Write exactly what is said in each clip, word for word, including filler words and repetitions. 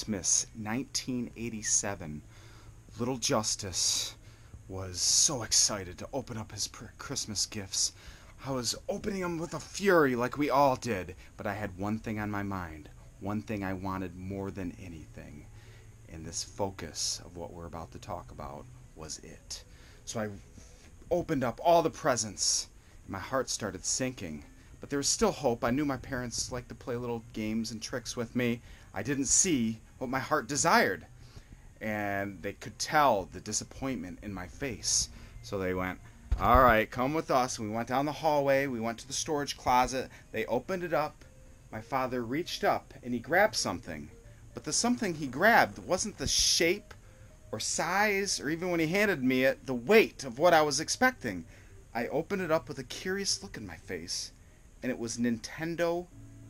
Christmas nineteen eighty-seven, little Justice was so excited to open up his Christmas gifts. I was opening them with a fury like we all did, but I had one thing on my mind, one thing I wanted more than anything, and this focus of what we're about to talk about was it. So I opened up all the presents. My heart started sinking, but there was still hope. I knew my parents liked to play little games and tricks with me. I didn't see what my heart desired, and they could tell the disappointment in my face. So they went, all right, come with us. We went down the hallway. We went to the storage closet. They opened it up. My father reached up and he grabbed something, but the something he grabbed wasn't the shape or size, or even when he handed me it, the weight of what I was expecting. I opened it up with a curious look in my face, and it was Nintendo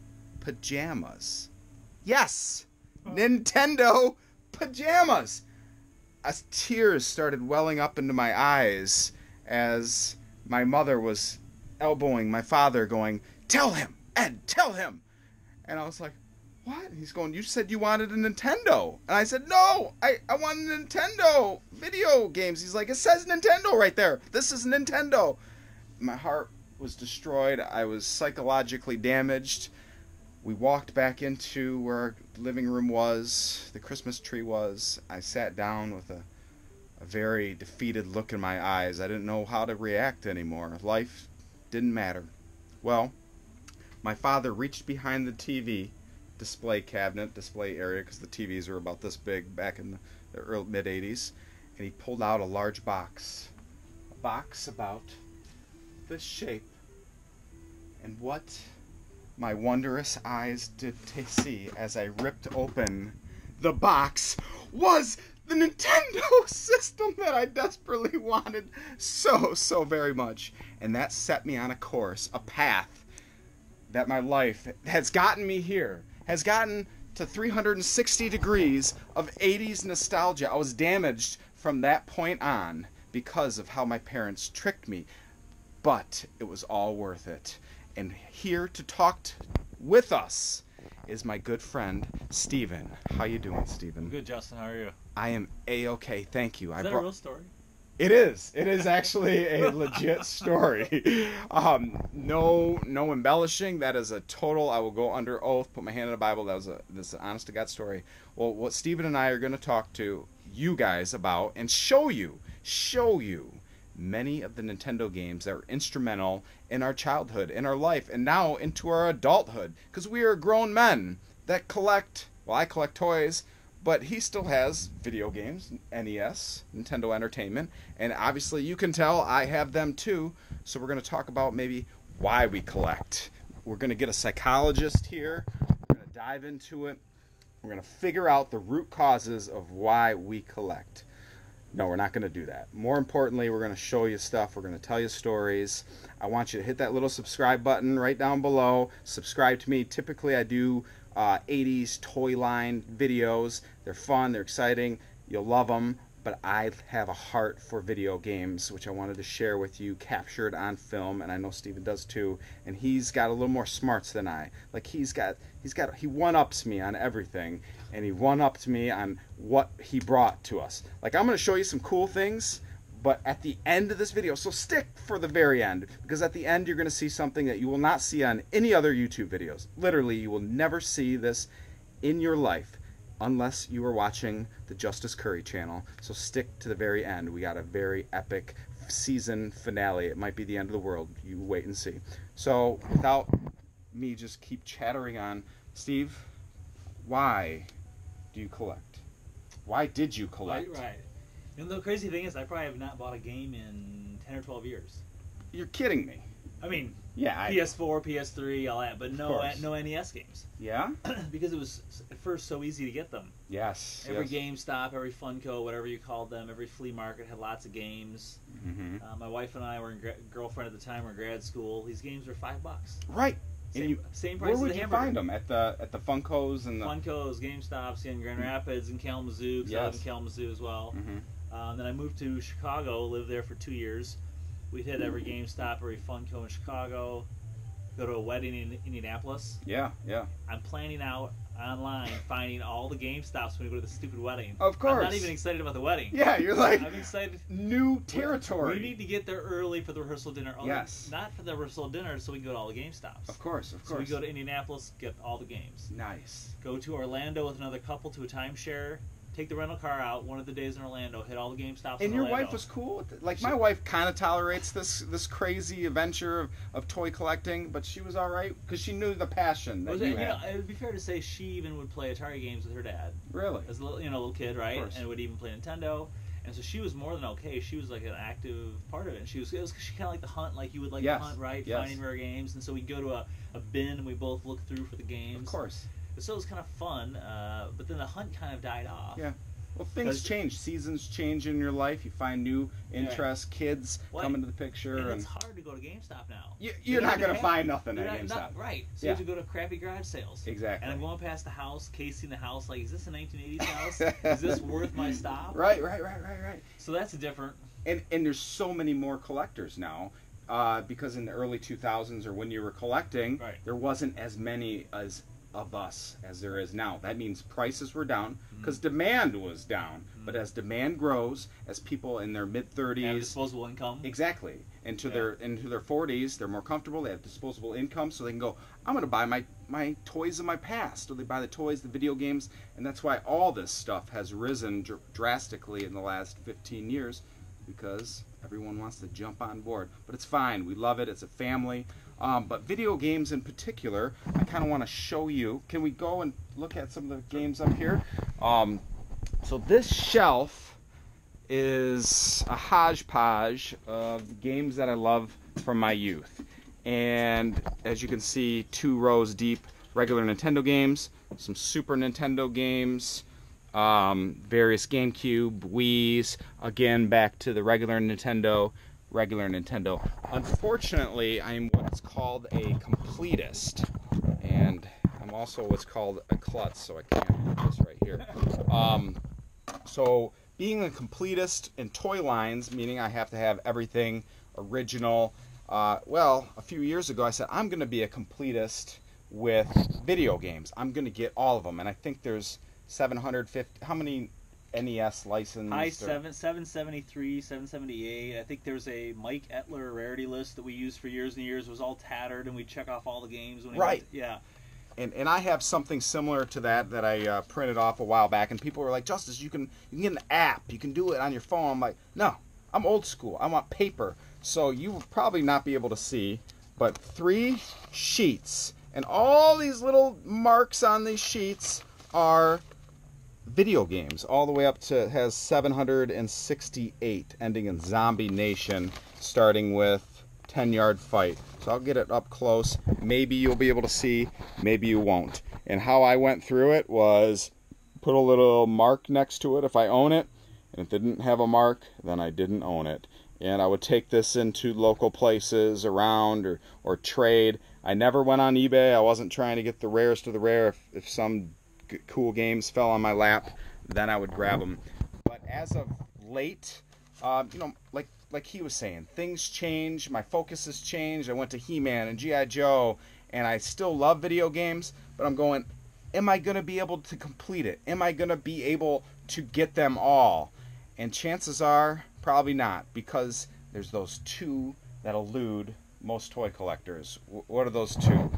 pajamas. Yes! Oh. Nintendo pajamas! As tears started welling up into my eyes as my mother was elbowing my father, going, tell him, Ed, tell him! And I was like, what? And he's going, you said you wanted a Nintendo. And I said, no, I, I want a Nintendo video games. He's like, it says Nintendo right there. This is Nintendo. My heart was destroyed. I was psychologically damaged. We walked back into where our living room was, the Christmas tree was. I sat down with a, a very defeated look in my eyes. I didn't know how to react anymore. Life didn't matter. Well, my father reached behind the T V display cabinet, display area, because the T Vs were about this big back in the, the early mid eighties, and he pulled out a large box. A box about this shape. And what my wondrous eyes did to see as I ripped open the box was the Nintendo system that I desperately wanted so, so very much. And that set me on a course, a path that my life has gotten me here. Has gotten to three hundred sixty degrees of eighties nostalgia. I was damaged from that point on because of how my parents tricked me. But it was all worth it. And here to talk t with us is my good friend, Steven. How you doing, Steven? Good, Justin. How are you? I am A-okay. Thank you. Is I that brought... a real story? It is. It is actually a legit story. Um, no, no embellishing. That is a total. I will go under oath, put my hand in the Bible. That was a this is an honest to God story. Well, what Steven and I are going to talk to you guys about and show you, show you many of the Nintendo games that were instrumental in our childhood, in our life, and now into our adulthood. Because we are grown men that collect. Well, I collect toys. But he still has video games, N E S, Nintendo Entertainment, and obviously you can tell I have them too, so we're going to talk about maybe why we collect. We're going to get a psychologist here, we're going to dive into it, we're going to figure out the root causes of why we collect. No, we're not going to do that. More importantly, we're going to show you stuff, we're going to tell you stories. I want you to hit that little subscribe button right down below, subscribe to me. Typically I do Uh, eighties toy line videos. They're fun, they're exciting, you'll love them, but I have a heart for video games, which I wanted to share with you, captured on film, and I know Steven does too, and he's got a little more smarts than I. Like he's got, he's got, he one-ups me on everything, and he one-upped me on what he brought to us. Like I'm going to show you some cool things, but at the end of this video, so stick for the very end, because at the end you're going to see something that you will not see on any other YouTube videos. Literally, you will never see this in your life unless you are watching the Justice Curry channel. So stick to the very end. We got a very epic season finale. It might be the end of the world. You wait and see. So without me just keep chattering on, Steve, why do you collect? Why did you collect? Right, right. And the crazy thing is, I probably have not bought a game in ten or twelve years. You're kidding me. I mean, yeah, I, P S four, P S three, all that, but no, no N E S games. Yeah? Because it was at first so easy to get them. Yes. Every yes. GameStop, every Funko, whatever you called them, every flea market had lots of games. Mm-hmm. uh, my wife and I were in gra girlfriend at the time were in grad school. These games were five bucks. Right. Same, and you, same price. Where would as the you hamburger. find them? At the at the Funkos and the Funkos, GameStops in Grand Rapids and Kalamazoo. Because yes. I live in Kalamazoo as well. Mm-hmm. Um, then I moved to Chicago, lived there for two years. We'd hit every GameStop, every Funko in Chicago, go to a wedding in Indianapolis. Yeah, yeah. I'm planning out online finding all the GameStops when we go to the stupid wedding. Of course. I'm not even excited about the wedding. Yeah, you're like, I'm excited. new territory. We need to get there early for the rehearsal dinner. Yes. Not for the rehearsal dinner, so we can go to all the GameStops. Of course, of course. So we go to Indianapolis, get all the games. Nice. Go to Orlando with another couple to a timeshare. Take the rental car out one of the days in Orlando. Hit all the GameStops. And in your Orlando. wife was cool with it? Like, my wife kind of tolerates this this crazy adventure of, of toy collecting, but she was all right because she knew the passion that Was you it, you had. know, it would be fair to say she even would play Atari games with her dad. Really? As a little, you know, little kid, right? course. And would even play Nintendo. And so she was more than okay. She was like an active part of it. And she was, it was she kind of like the hunt, like you would like Yes. to hunt, right? Yes. Finding rare games. And so we'd go to a, a bin and we both look through for the games. Of course. So it was kind of fun. Uh, but then the hunt kind of died off. Yeah. Well, things change. Seasons change in your life. You find new interests. Yeah. Kids well, come into the picture. And, and it's hard to go to GameStop now. You, you're, you're not going to find nothing at not, GameStop. Not, right. So yeah. you have to go to crappy garage sales. Exactly. And I'm going past the house, casing the house, like, is this a nineteen eighties house? Is this worth my stop? Right, right, right, right, right. So that's different. And and there's so many more collectors now. Uh, because in the early two thousands or when you were collecting, right. there wasn't as many as of us as there is now. That means prices were down because mm-hmm. demand was down. Mm-hmm. But as demand grows, as people in their mid thirties have disposable income, exactly, into yeah. their into their forties, they're more comfortable. They have disposable income, so they can go, I'm going to buy my my toys of my past, or they buy the toys, the video games, and that's why all this stuff has risen dr- drastically in the last fifteen years, because everyone wants to jump on board. But it's fine. We love it. It's a family. Um, but video games in particular, I kind of want to show you. Can we go and look at some of the games up here? Um, so this shelf is a hodgepodge of games that I love from my youth. And as you can see, two rows deep, regular Nintendo games, some Super Nintendo games, um, various GameCube, Wii's, again back to the regular Nintendo, regular Nintendo. Unfortunately, I'm what's called a completist, and I'm also what's called a klutz, so I can't do this right here. Um, so being a completist in toy lines, meaning I have to have everything original, uh, well, a few years ago I said I'm going to be a completist with video games. I'm going to get all of them, and I think there's seven hundred fifty, how many N E S licensed? High seven, seven seventy-three, seven seventy-eight. I think there's a Mike Etler rarity list that we used for years and years. It was all tattered, and we check off all the games. When right. To, yeah. And and I have something similar to that that I uh, printed off a while back, and people were like, Justice, you can you can get an app, you can do it on your phone. I'm like, no, I'm old school. I want paper. So you will probably not be able to see, but three sheets, and all these little marks on these sheets are video games, all the way up to, it has seven hundred sixty-eight, ending in Zombie Nation, starting with ten yard fight. So I'll get it up close. Maybe you'll be able to see, maybe you won't. And how I went through it was put a little mark next to it if I own it, and if it didn't have a mark, then I didn't own it. And I would take this into local places around or, or trade. I never went on eBay. I wasn't trying to get the rarest of the rare. If, if some cool games fell on my lap, then I would grab them. But as of late, uh, you know, like like he was saying, things change. My focus has changed. I went to He-Man and G I Joe, and I still love video games, but I'm going, am I going to be able to complete it? Am I going to be able to get them all? And chances are, probably not, because there's those two that elude most toy collectors. W- what are those two?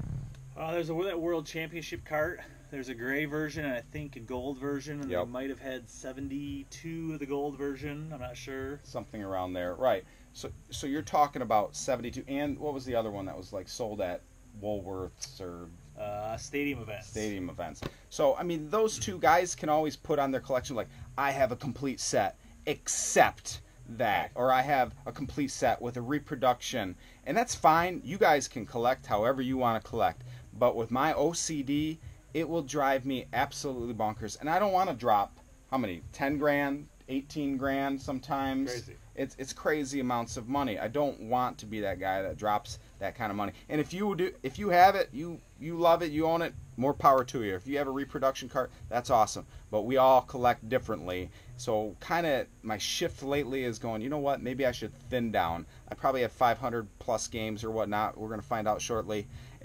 Uh, there's a that World Championship cart. There's a gray version and I think a gold version, and yep. they might have had seventy-two of the gold version. I'm not sure. Something around there, right? So, so you're talking about seventy-two, and what was the other one that was like sold at Woolworths or uh, stadium events? Stadium events. So, I mean, those two guys can always put on their collection like, I have a complete set, except that, or I have a complete set with a reproduction, and that's fine. You guys can collect however you want to collect, but with my O C D, it will drive me absolutely bonkers, and I don't want to drop how many ten grand, eighteen grand sometimes. Crazy. It's it's crazy amounts of money. I don't want to be that guy that drops that kind of money. And if you do, if you have it, you you love it, you own it, more power to you. If you have a reproduction cart, that's awesome. But we all collect differently. So kind of my shift lately is going, you know what, maybe I should thin down. I probably have five hundred plus games or whatnot. We're going to find out shortly.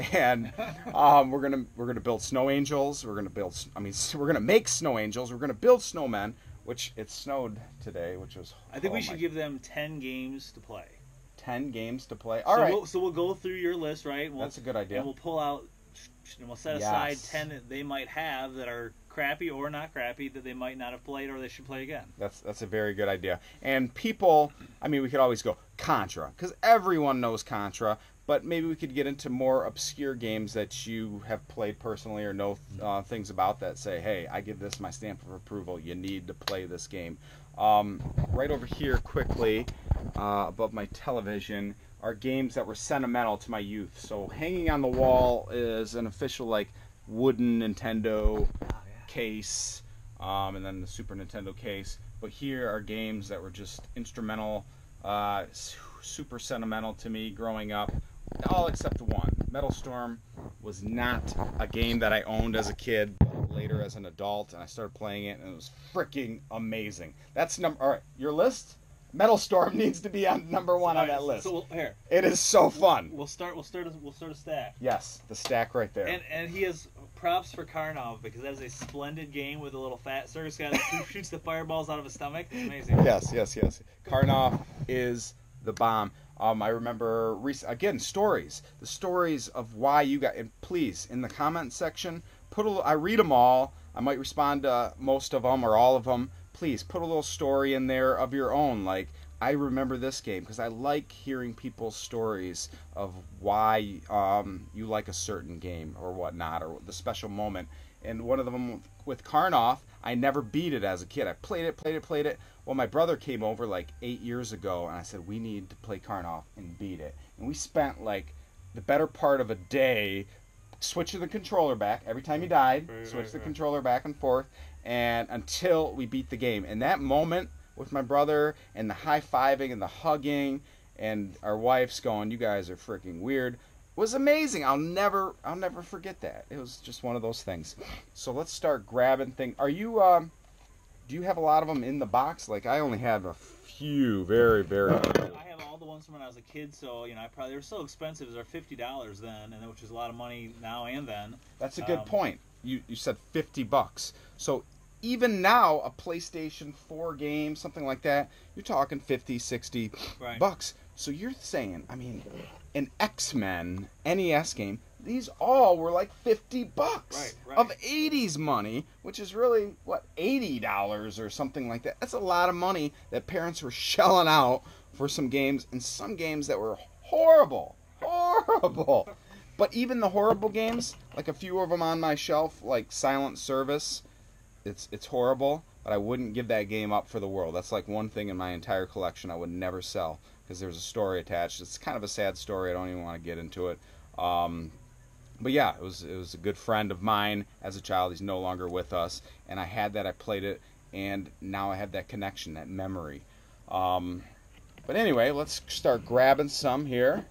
and um, we're gonna we're gonna build snow angels. We're gonna build. I mean, we're gonna make snow angels. We're gonna build snowmen. Which it snowed today, which was. I think oh we should my, give them ten games to play. ten games to play. All so right. We'll, so we'll go through your list, right? We'll, That's a good idea. And we'll pull out. And we'll set Yes. aside ten that they might have that are crappy or not crappy that they might not have played or they should play again. That's that's a very good idea. And people, I mean, we could always go Contra because everyone knows Contra. But maybe we could get into more obscure games that you have played personally or know uh, things about that say, hey, I give this my stamp of approval. You need to play this game. Um, right over here, quickly, uh, above my television, are games that were sentimental to my youth. So hanging on the wall is an official, like, wooden Nintendo Oh, yeah. case, um, and then the Super Nintendo case. But here are games that were just instrumental, uh, super sentimental to me growing up. All except one. Metal Storm was not a game that I owned as a kid, but later as an adult, and I started playing it, and it was freaking amazing. That's number. All right, your list. Metal Storm needs to be on number one on that list. So we'll, here, it is so fun. we'll start. We'll start. A, we'll start a stack. Yes, the stack right there. And and he has props for Karnov because that is a splendid game with a little fat circus guy that shoots the fireballs out of his stomach. It's amazing. Yes, yes, yes. Karnov is the bomb. Um, I remember, rec- again, stories. The stories of why you got, and please, in the comment section, put a little, I read them all. I might respond to most of them or all of them. Please, put a little story in there of your own. Like, I remember this game, because I like hearing people's stories of why um, you like a certain game or whatnot, or the special moment. And one of them with Karnov, I never beat it as a kid. I played it, played it, played it. Well, my brother came over like eight years ago, and I said, we need to play Karnov and beat it. And we spent like the better part of a day switching the controller back. Every time he died, Right, switch right, the right. controller back and forth, and until we beat the game. And that moment with my brother and the high-fiving and the hugging and our wives going, you guys are freaking weird, was amazing. I'll never I'll never forget that. It was just one of those things. So let's start grabbing things. Are you um do you have a lot of them in the box? Like I only have a few, very very few. I have all the ones from when I was a kid, so you know I probably they were so expensive. They're fifty dollars then, and which is a lot of money now and then. That's a good Um, point. You you said fifty bucks. So even now a PlayStation four game, something like that, you're talking fifty, sixty Right. bucks. So you're saying, I mean, an X-Men N E S game, these all were like fifty bucks Right, right. of eighties money, which is really, what, eighty dollars or something like that. That's a lot of money that parents were shelling out for some games, and some games that were horrible, horrible. But even the horrible games, like a few of them on my shelf, like Silent Service, it's it's horrible, but I wouldn't give that game up for the world. That's like one thing in my entire collection I would never sell, because there's a story attached. It's kind of a sad story. I don't even want to get into it. Um, but yeah, it was it was a good friend of mine as a child. He's no longer with us, and I had that. I played it, and now I have that connection, that memory. Um, but anyway, let's start grabbing some here.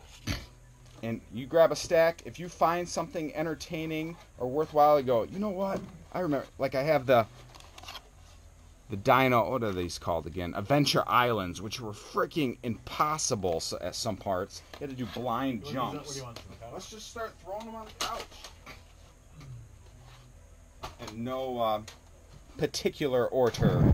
And you grab a stack. If you find something entertaining or worthwhile, you go, you know what? I remember, like I have the the Dino, what are these called again? Adventure Islands, which were freaking impossible s- at some parts. You had to do blind What do you- jumps. what do you want from the couch? Let's just start throwing them on the couch. And no uh, particular order.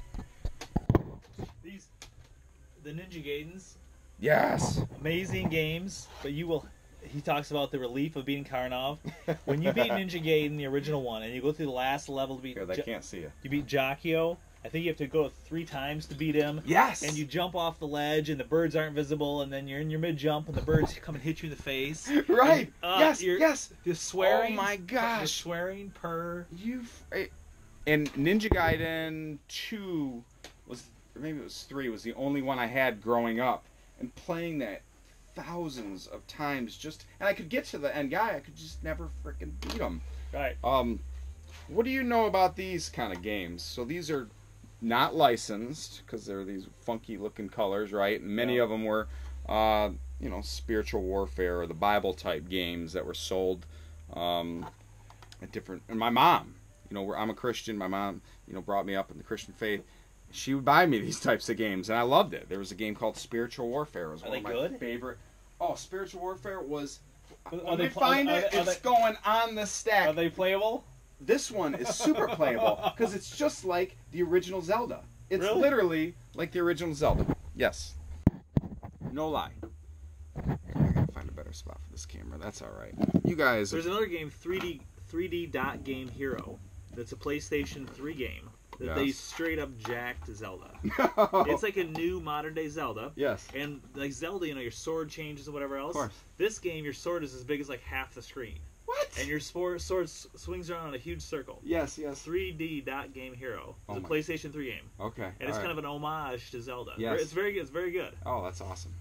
These, the Ninja Gaidens, Yes. amazing games, but you will. He talks about the relief of beating Karnov. When you beat Ninja Gaiden, the original one, and you go through the last level to beat, Here, they Jo- can't see you. you beat Jacchio. I think you have to go three times to beat him. Yes. And you jump off the ledge, and the birds aren't visible, and then you're in your mid jump, and the birds come and hit you in the face. Right. And, uh, yes. you're- Yes. The swearing. Oh my The gosh. swearing per. You and Ninja Gaiden two was, or maybe it was three, was the only one I had growing up, and playing that thousands of times just, and I could get to the end guy, I could just never frickin' beat him. Right. Um, what do you know about these kind of games? So these are not licensed because they're these funky looking colors, right? And many Yeah. of them were, uh, you know, spiritual warfare or the Bible type games that were sold um, at different. And my mom, you know, where I'm a Christian, my mom, you know, brought me up in the Christian faith. She would buy me these types of games, and I loved it. There was a game called Spiritual Warfare. It was Are one they of my good? favorite. Oh, Spiritual Warfare was. When we find are, it, are, are it's they, going on the stack. Are they playable? This one is super playable because it's just like the original Zelda. It's Really? literally like the original Zelda. Yes. No lie. I gotta find a better spot for this camera. That's all right. You guys. There's another game, three D three D Dot Game Hero. That's a PlayStation three game that Yes. they straight up jacked Zelda. No. It's like a new modern day Zelda. Yes. And like Zelda, you know, your sword changes and whatever else. Of course. This game, your sword is as big as like half the screen. What? And your sword, sword s- swings around in a huge circle. Yes, yes. three D Dot Game Hero. It's Oh a my- PlayStation three game. Okay. And it's kind of an homage to Zelda. Yes. It's very good. It's very good. Oh, that's awesome.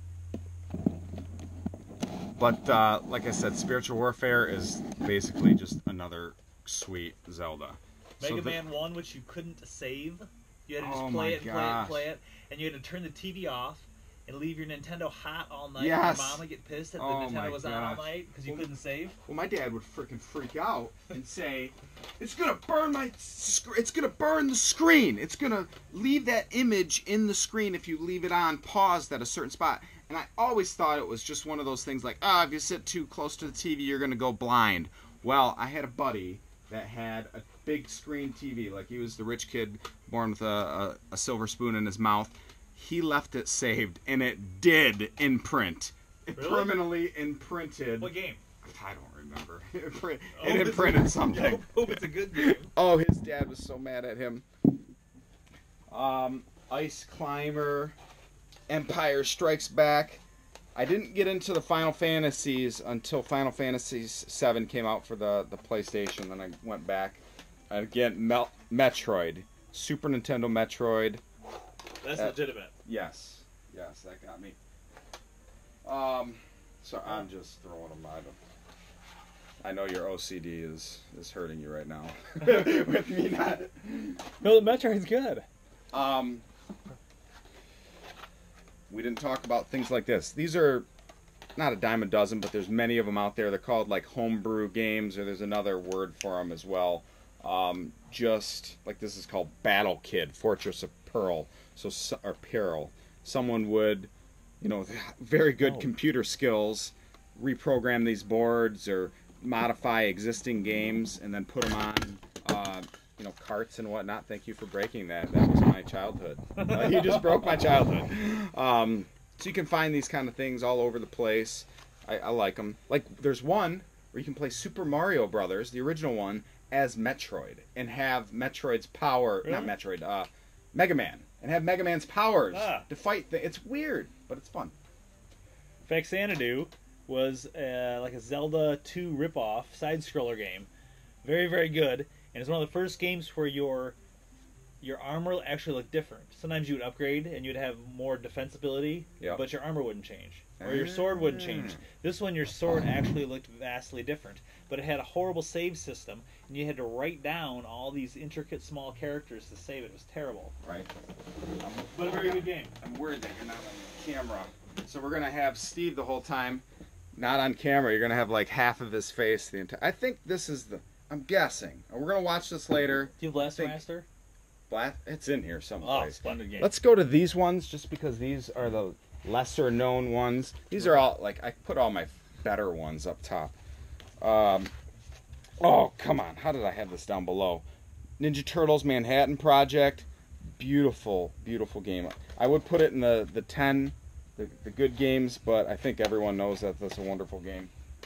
But uh, like I said, Spiritual Warfare is basically just another sweet Zelda. Mega So the- Man one, which you couldn't save. You had to just Oh play my it and play it and gosh. play it. And you had to turn the T V off and leave your Nintendo hot all night. Yes. Your mom would get pissed that the Oh my Nintendo was on all gosh. night because you Well, couldn't save. Well, my dad would freaking freak out and say, "It's gonna burn my, sc- it's gonna burn the screen. It's gonna leave that image in the screen if you leave it on paused at a certain spot." And I always thought it was just one of those things like, ah, if you sit too close to the T V, you're gonna go blind. Well, I had a buddy that had a big screen T V, like he was the rich kid born with a, a, a silver spoon in his mouth. He left it saved, and it did imprint. It Really? permanently imprinted. What game? I don't remember. It, print, Oh, it it's imprinted a- something. I hope it's a good game. Oh, his dad was so mad at him. Um, Ice Climber, Empire Strikes Back. I didn't get into the Final Fantasies until Final Fantasy seven came out for the, the PlayStation. Then I went back. And again, Mel- Metroid. Super Nintendo Metroid. That's Uh, legitimate. Yes. Yes, that got me. Um, so I'm just throwing them out. I know your O C D is, is hurting you right now. With me not... No, the Metroid's good. Um, we didn't talk about things like this. These are not a dime a dozen, but there's many of them out there. They're called like homebrew games, or there's another word for them as well. Um, just like this is called Battle Kid, Fortress of Pearl, so or Pearl. Someone would, you know, with very good Oh. computer skills, reprogram these boards or modify existing games and then put them on. Uh, you know, carts and whatnot. Thank you for breaking that. That was my childhood. Uh, you just broke my childhood. Um, so you can find these kind of things all over the place. I, I like them. Like, there's one where you can play Super Mario Brothers, the original one, as Metroid, and have Metroid's power. Really? Not Metroid. Uh, Mega Man, and have Mega Man's powers Ah. to fight. The, it's weird, but it's fun. Faxanadu was uh, like a Zelda two ripoff side-scroller game. Very, very good. And it's one of the first games where your your armor actually looked different. Sometimes you would upgrade and you'd have more defensibility, Yep. but your armor wouldn't change. Or your sword wouldn't change. This one, your sword actually looked vastly different. But it had a horrible save system, and you had to write down all these intricate small characters to save it. It was terrible. Right. But a very good game. I'm worried that you're not on camera. So we're gonna have Steve the whole time, not on camera. You're gonna have like half of his face the entire. I think this is the. I'm guessing. We're gonna watch this later. Do you have Blaster Think- Master? Blast. It's in here Oh, someplace. splendid game. Let's go to these ones just because these are the lesser known ones. These are all like I put all my better ones up top. Um. Oh come on! How did I have this down below? Ninja Turtles Manhattan Project. Beautiful, beautiful game. I would put it in the the ten, the, the good games, but I think everyone knows that that's a wonderful game.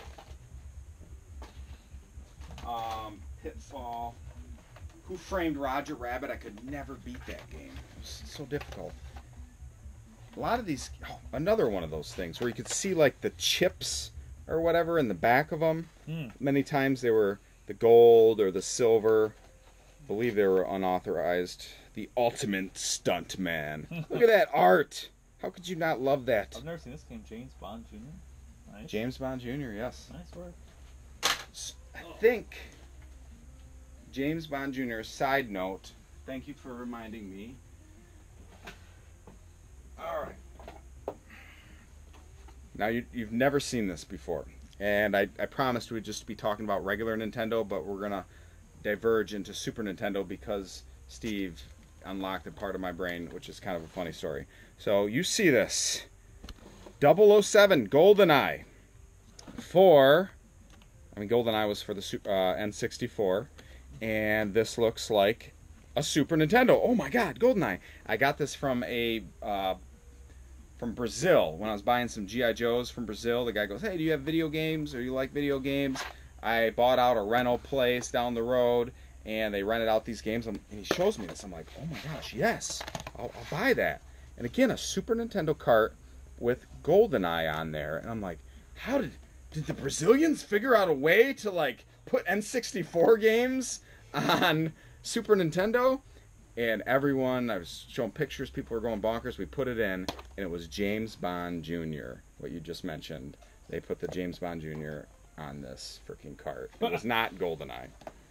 Um, Pitfall. Who Framed Roger Rabbit? I could never beat that game. It was so difficult. A lot of these. Oh, another one of those things where you could see like the chips or whatever in the back of them. Hmm. Many times they were the gold or the silver. I believe they were unauthorized. The Ultimate Stunt Man. Look at that art. How could you not love that? I've never seen this game. James Bond Junior Nice. James Bond Junior, yes. Nice work. I think James Bond Junior, side note, thank you for reminding me. Alright. Now, you, you've never seen this before. And I, I promised we'd just be talking about regular Nintendo, but we're going to diverge into Super Nintendo because Steve unlocked a part of my brain, which is kind of a funny story. So, you see this. double oh seven GoldenEye for I mean, GoldenEye was for the Su- uh, N sixty-four, and this looks like a Super Nintendo. Oh my God, GoldenEye! I got this from a uh, from Brazil when I was buying some G I Joes from Brazil. The guy goes, "Hey, do you have video games, or you like video games?" I bought out a rental place down the road, and they rented out these games, and he shows me this. I'm like, "Oh my gosh, yes, I'll, I'll buy that." And again, a Super Nintendo cart with GoldenEye on there, and I'm like, "How did did the Brazilians figure out a way to like put N sixty-four games on Super Nintendo?" And everyone, I was showing pictures, people were going bonkers. We put it in, and it was James Bond Junior, what you just mentioned. They put the James Bond Junior on this freaking cart. It was not GoldenEye.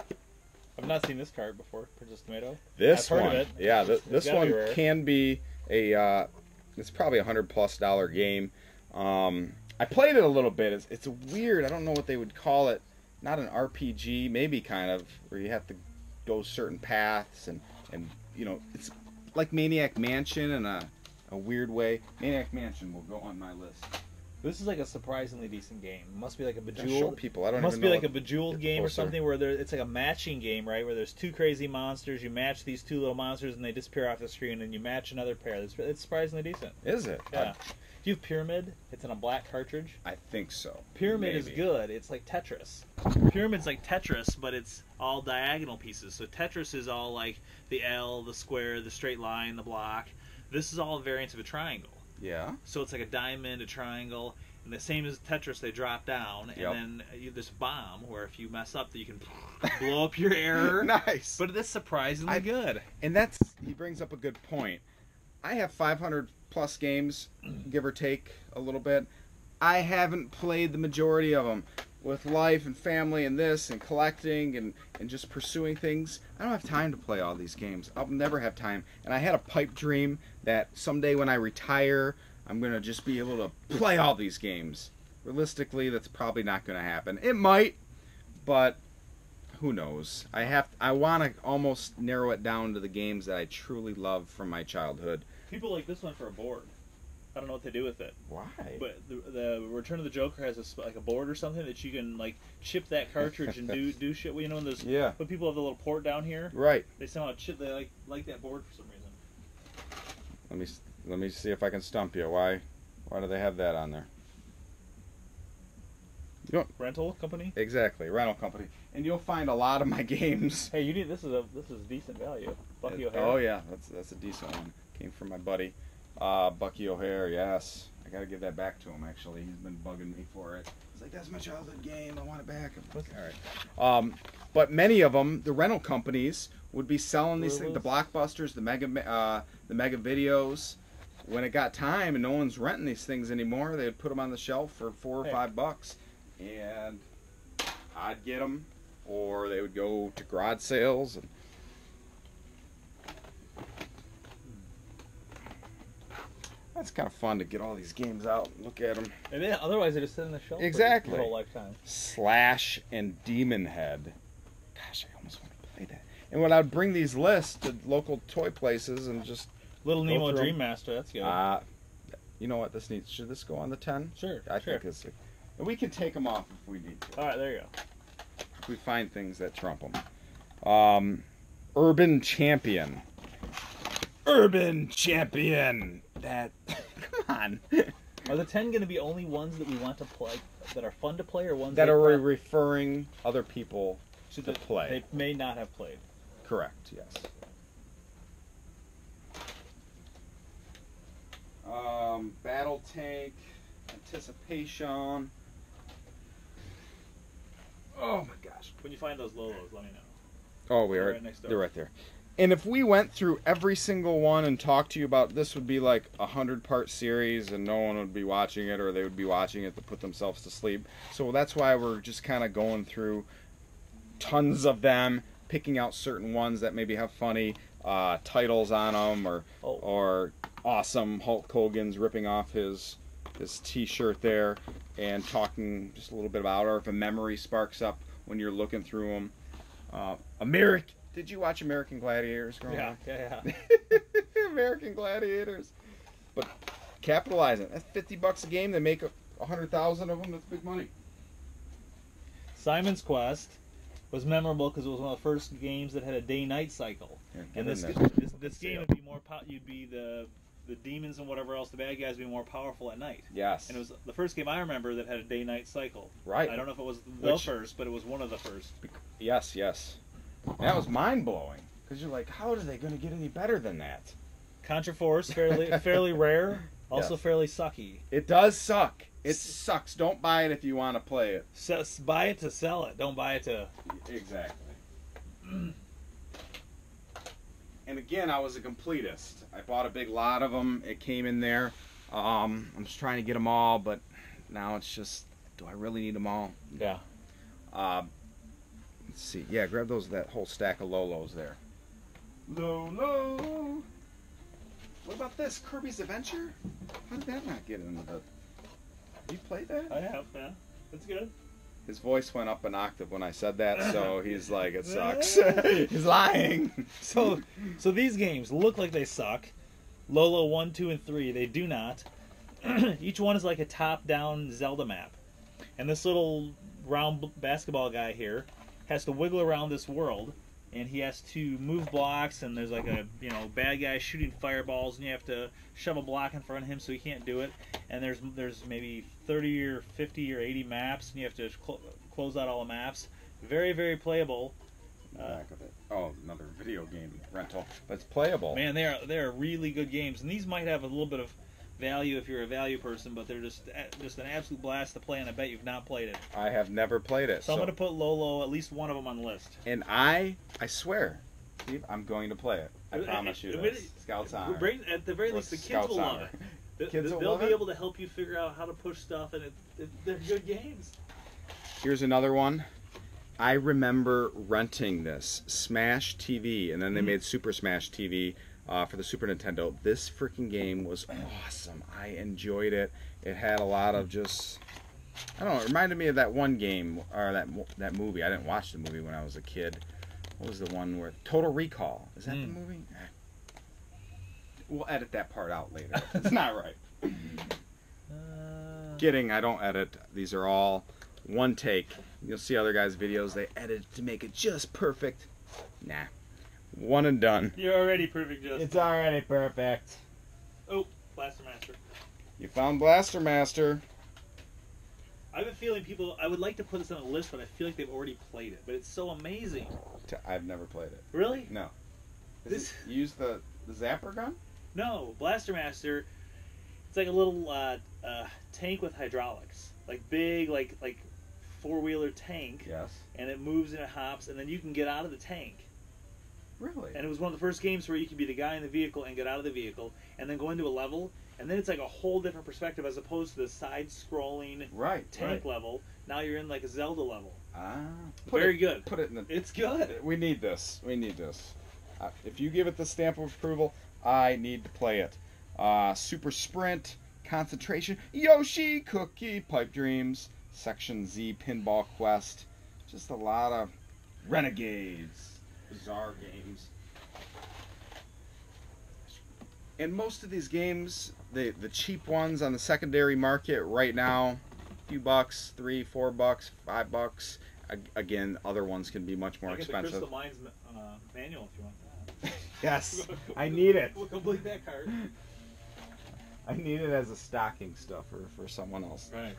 I've not seen this card before. Princess Tomato. This I've heard one, of it. yeah, th It's this gotta one be rare. can be a. Uh, it's probably a hundred plus dollar game. Um, I played it a little bit. It's, it's weird. I don't know what they would call it. Not an R P G, maybe kind of, where you have to go certain paths and and you know, it's like Maniac Mansion in a a weird way. Maniac Mansion will go on my list. This is like a surprisingly decent game. It must be like a Gotta bejeweled. show people. I don't must even be know like a what- bejeweled get game or closer. something where there, it's like a matching game, right? Where there's two crazy monsters. You match these two little monsters and they disappear off the screen, and you match another pair. It's, it's surprisingly decent. Is it? Yeah. Do you have Pyramid? It's in a black cartridge. I, I think so. Pyramid is Maybe. good. It's like Tetris. Pyramid's like Tetris, but it's all diagonal pieces. So Tetris is all like the L, the square, the straight line, the block. This is all variants of a triangle. Yeah. So it's like a diamond, a triangle, and the same as Tetris, they drop down, and Yep. then you, this bomb where if you mess up, you can blow up your error. Nice. But it's surprisingly I- good. And that's, he brings up a good point. I have five hundred plus games, give or take a little bit. I haven't played the majority of them. With life and family and this and collecting and, and just pursuing things, I don't have time to play all these games. I'll never have time. And I had a pipe dream that someday when I retire, I'm going to just be able to play all these games. Realistically, that's probably not going to happen. It might, but who knows? I have I want to almost narrow it down to the games that I truly love from my childhood. People like this one for a board. I don't know what they do with it. Why? But the, the Return of the Joker has a, sp- like a board or something that you can like chip that cartridge and do do shit. You know, when there's Yeah. when people have the little port down here, Right. they somehow chip. They like like that board for some reason. Let me let me see if I can stump you. Why why do they have that on there? You don't Rental company. exactly rental company, and you'll find a lot of my games. Hey, you need this is a this is decent value. Bucky It- O'Hare. oh yeah, that's that's a decent one. Came from my buddy, uh, Bucky O'Hare. Yes, I gotta give that back to him. Actually, he's been bugging me for it. He's like, "That's my childhood game. I want it back." I'm like, all right. Um, but many of them, the rental companies would be selling these things, the blockbusters, the mega, uh, the mega videos. When it got time and no one's renting these things anymore, they'd put them on the shelf for four or Hey. five bucks, and I'd get them, or they would go to garage sales. And that's kind of fun to get all these games out and look at them. And then, otherwise, they just sit on the shelf for Exactly. your whole lifetime. Slash and Demon Head. Gosh, I almost want to play that. And when I'd bring these lists to local toy places and just, Little Go Nemo through 'em. Dream Master. That's good. uh, you know what, this needs, should this go on the ten? sure. I sure. think this, and we can take them off if we need to. All right, there you go. If we find things that trump them. Um, Urban Champion. Urban Champion. That, come on. Are the ten going to be only ones that we want to play, that are fun to play, or ones that they are pro- referring other people should to they- play. They may not have played. Correct, yes. Um, Battle Tank, Anticipation. Oh my gosh. When you find those Lolos, let me know. Oh, we They're are right next door. they're right there. And if we went through every single one and talked to you about this, would be like a hundred part series, and no one would be watching it, or they would be watching it to put themselves to sleep. So that's why we're just kind of going through tons of them, picking out certain ones that maybe have funny uh, titles on them, or Oh. or awesome Hulk Hogan's ripping off his his T-shirt there, and talking just a little bit about, or if a memory sparks up when you're looking through them. Uh, American. Did you watch American Gladiators growing Yeah, up? yeah, yeah. American Gladiators. But capitalizing. That's fifty bucks a game. They make a, a hundred thousand of them. That's big money. Simon's Quest was memorable because it was one of the first games that had a day-night cycle. Yeah, And get this in there. this, this game would be more po- you'd be the the demons and whatever else, the bad guys would be more powerful at night. Yes. And it was the first game I remember that had a day-night cycle. Right. I don't know if it was the Which- first, but it was one of the first. Yes, yes. That was mind blowing because you're like, how are they going to get any better than that? Contra Force, fairly fairly rare, also Yes. fairly sucky. It does suck. It sucks. Don't buy it if you want to play it. S- buy it to sell it. Don't buy it to. Exactly. And again, I was a completist. I bought a big lot of them. It came in there. Um, I'm just trying to get them all, but now it's just, do I really need them all? Yeah. Uh, let's see. Yeah, grab those. That whole stack of Lolos there. Lolo. What about this? Kirby's Adventure? How did that not get into the? You played that? I have, yeah. That's good. His voice went up an octave when I said that, so he's like, it sucks. He's lying. So, so these games look like they suck. Lolo one, two, and three, they do not. Each one is like a top-down Zelda map, and this little round b- basketball guy here has to wiggle around this world, and he has to move blocks. And there's like a you know bad guy shooting fireballs, and you have to shove a block in front of him so he can't do it. And there's there's maybe thirty or fifty or eighty maps, and you have to cl- close out all the maps. Very very playable. Uh, Back of it. Oh, another video game rental, but it's playable. Man, they are they are really good games, and these might have a little bit of value if you're a value person, but they're just just an absolute blast to play, and I bet you've not played it. I have never played it. So, So, I'm gonna put Lolo, at least one of them, on the list. and I, I swear, Steve, I'm going to play it. I Uh, promise you uh, this. uh, Scouts honor. Bring, at the very Or least, the kids Scouts will love honor. it. Th- Kids th- will They'll love be it? able to help you figure out how to push stuff, and it, it, they're good games. Here's another one. I remember renting this Smash T V, and then they Mhm. made Super Smash T V uh, for the Super Nintendo. This freaking game was awesome. I enjoyed it. It had a lot of just, I don't know, it reminded me of that one game, or that mo- that movie. I didn't watch the movie when I was a kid. What was the one where, Total Recall. Is that the Mm. movie? Eh. We'll edit that part out later. It's not right. Uh, Kidding, I don't edit. These are all one take. You'll see other guys' videos, they edit to make it just perfect. Nah. One and done. You're already perfect, Justin. It's already perfect. Oh, Blaster Master. You found Blaster Master. I have a feeling people. I would like to put this on a list, but I feel like they've already played it. But it's so amazing. T- I've never played it. Really? No. Is This- it, you use the, the zapper gun? No, Blaster Master. It's like a little uh, uh, tank with hydraulics, like big, like like four wheeler tank, Yes. and it moves and it hops, and then you can get out of the tank. Really? And it was one of the first games where you could be the guy in the vehicle and get out of the vehicle, and then go into a level, and then it's like a whole different perspective as opposed to the side-scrolling Right. tank right. level. Now you're in like a Zelda level. Ah. Put Very it, good. Put it in the. It's good. We need this. We need this. Uh, if you give it the stamp of approval, I need to play it. Uh, Super Sprint, Concentration, Yoshi, Cookie, Pipe Dreams, Section Z, Pinball Quest. Just a lot of Renegades, bizarre games. And most of these games, the the cheap ones on the secondary market right now, a few bucks, three, four bucks, five bucks. A- Again, other ones can be much more I get the expensive. Crystal Mines uh, manual if you want that. Yes, I need it. We'll complete that card. I need it as a stocking stuffer for someone else. Right.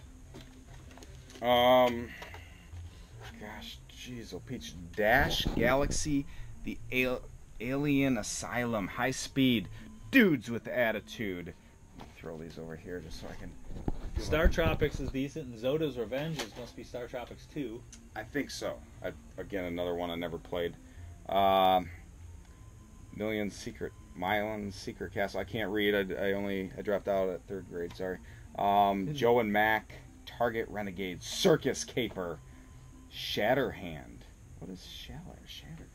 Um, gosh, jeez, oh Peach, Dash Galaxy, the Al- Alien Asylum, high speed, dudes with attitude. Let me throw these over here just so I can. feel Star like- Tropics is decent, and Zoda's Revenge is, must be Star Tropics two. I think so. I, again, another one I never played. Um, Million Secret, Mylan Secret Castle. I can't read. I, I only I dropped out at third grade. Sorry. Um, Joe and Mac, Target Renegade, Circus Caper, Shatterhand. What is Shatter? Shatter.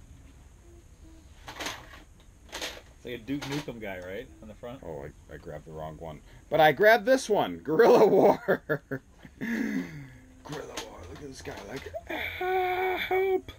It's like a Duke Nukem guy, right, on the front. Oh, I, I grabbed the wrong one. But I grabbed this one, Guerrilla War. Guerrilla War. Look at this guy. Like, ah, help.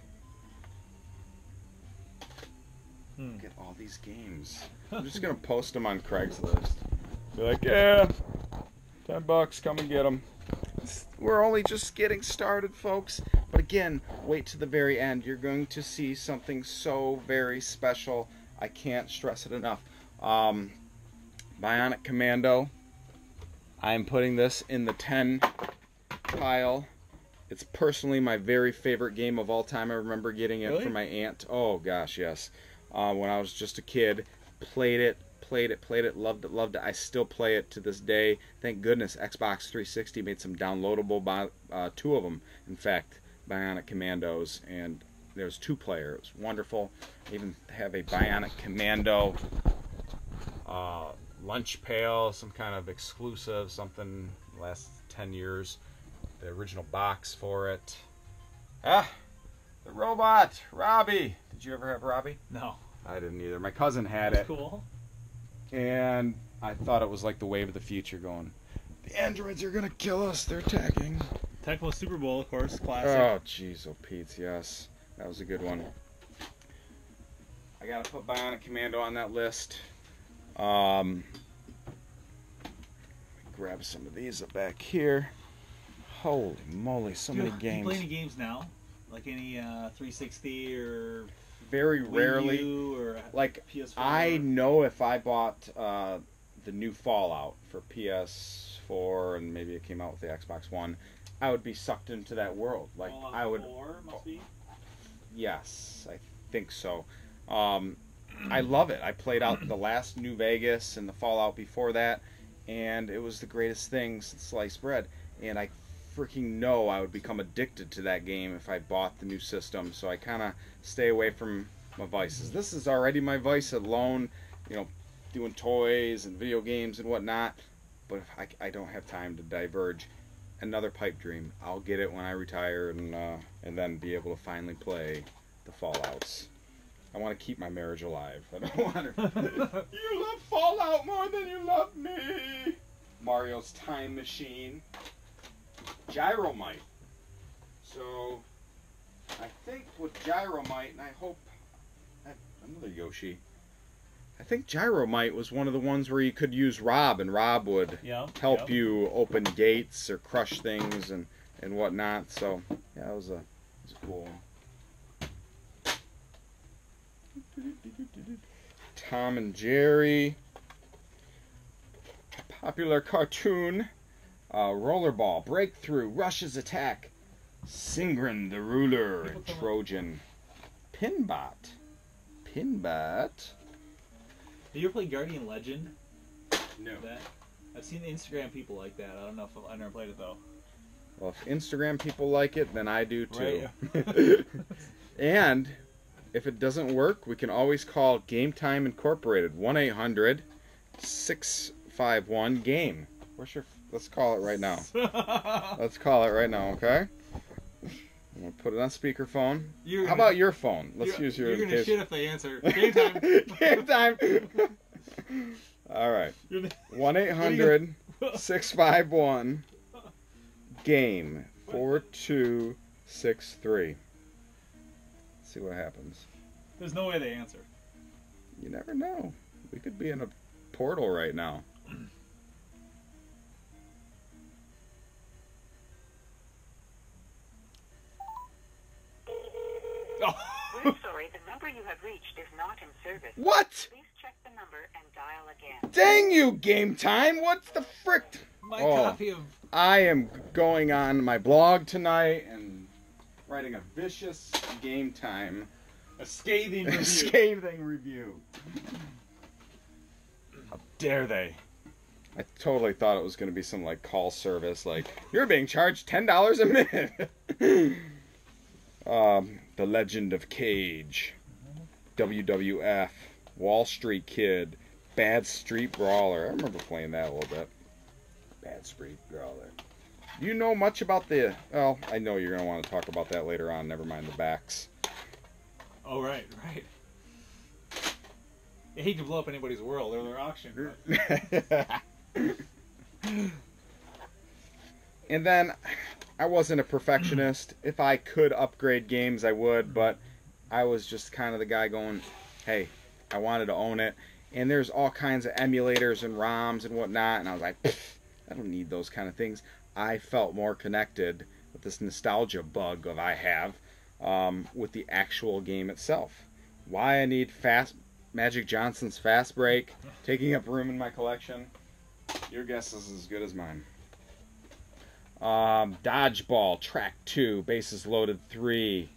Hmm. Look at all these games. I'm just gonna post them on Craigslist. Be like, yeah, ten bucks, come and get them. we're only just getting started, folks. But again, wait to the very end. You're going to see something so very special. I can't stress it enough. Um, Bionic Commando. I'm putting this in the ten pile. It's personally my very favorite game of all time. I remember getting it Really? from my aunt. Oh gosh, yes. Uh, when I was just a kid, played it, played it, played it, loved it, loved it. I still play it to this day. Thank goodness Xbox three sixty made some downloadable, bi uh, two of them, in fact, Bionic Commandos, and there's two player. It was wonderful. I even have a Bionic Commando uh, lunch pail, some kind of exclusive, something last ten years. The original box for it. Ah, the robot, Robbie. Did you ever have Robbie? No. I didn't either. My cousin had That's it. cool. And I thought it was like the wave of the future going, the androids are going to kill us. They're attacking. Tecmo Super Bowl, of course, classic. Oh, jeez, oh, Pete, yes. That was a good one. I got to put Bionic Commando on that list. Um, grab some of these up back here. Holy moly, so do you, many Do you games. play any games now? Like any uh, three sixty or Very Wii rarely. U or Like, P S four? I know if I bought uh, the new Fallout for P S four and maybe it came out with the Xbox One, I would be sucked into that world. Like, Fallout I would. four must be. Yes, I think so. Um, I love it. I played out the last New Vegas and the Fallout before that, and it was the greatest thing since sliced bread. And I freaking know I would become addicted to that game if I bought the new system. So I kind of stay away from my vices. This is already my vice alone, you know, doing toys and video games and whatnot. But if I, I don't have time to diverge. Another pipe dream. I'll get it when I retire and uh, and then be able to finally play the Fallouts. I want to keep my marriage alive. I don't want to. You love Fallout more than you love me. Mario's Time Machine. Gyromite. So I think with Gyromite, and I hope another Yoshi. I think Gyromite was one of the ones where you could use Rob, and Rob would Yeah, help yep. you open gates or crush things and, and whatnot. So yeah, that was a, that was a cool one. Tom and Jerry. Popular cartoon. Uh, Rollerball, Breakthrough, Rush's Attack, Singrin the Ruler, and Trojan. Pinbot. Pinbot. Did you ever play Guardian Legend? No. That I've seen Instagram people like that. I don't know if I never played it though. Well, if Instagram people like it, then I do too. Right. And if it doesn't work, we can always call Game Time Incorporated. one eight hundred, six five one, GAME. Where's your... Let's call it right now. Let's call it right now, okay? I'm going to put it on speakerphone. You're How gonna, about your phone? Let's you're, use your... You're going to case. shit if they answer. Game time. Game time. All right. one eight hundred, six five one, GAME. four two six three. Let's see what happens. There's no way they answer. You never know. We could be in a portal right now. We're sorry, the number you have reached is not in service. What? Please check the number and dial again. Dang you, Game Time! What's the frick? My Oh. copy of I am going on my blog tonight and writing a vicious Game Time a scathing review. scathing review. How dare they? I totally thought it was going to be some like call service, like you're being charged ten dollars a minute. um, The Legend of Cage, W W F, Wall Street Kid, Bad Street Brawler. I remember playing that a little bit. Bad Street Brawler. Do you know much about the... Well, I know you're going to want to talk about that later on. Never mind the backs. Oh, right, right. I hate to blow up anybody's world or their auction. And then, I wasn't a perfectionist. If I could upgrade games, I would. But I was just kind of the guy going, hey, I wanted to own it. And there's all kinds of emulators and ROMs and whatnot. And I was like, I don't need those kind of things. I felt more connected with this nostalgia bug of I have um, with the actual game itself. Why I need fast Magic Johnson's Fast Break taking up room in my collection, your guess is as good as mine. Um, Dodgeball Track two, Bases Loaded three. You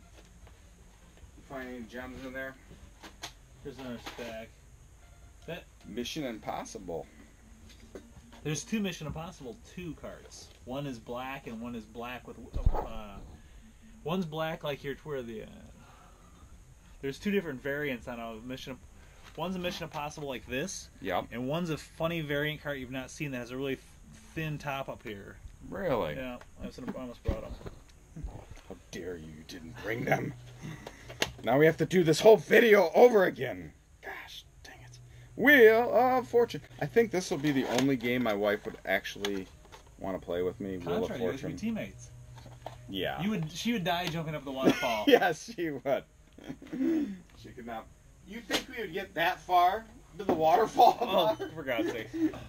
find any gems in there? Here's another stack. That Mission Impossible. There's two Mission Impossible two cards. One is black and one is black with uh, one's black like here where the uh, there's two different variants on a Mission. One's a Mission Impossible like this. Yep. And one's a funny variant card you've not seen that has a really thin top up here. Really? Yeah, I almost brought them. How dare you, you didn't bring them. Now we have to do this whole video over again. Gosh, dang it. Wheel of Fortune. I think this will be the only game my wife would actually want to play with me. Wheel of Contrary, you guys Fortune. would be teammates. Yeah. You would. She would die jumping up the waterfall. Yes, she would. She could not. You think we would get that far to the waterfall? Oh, for God's sake.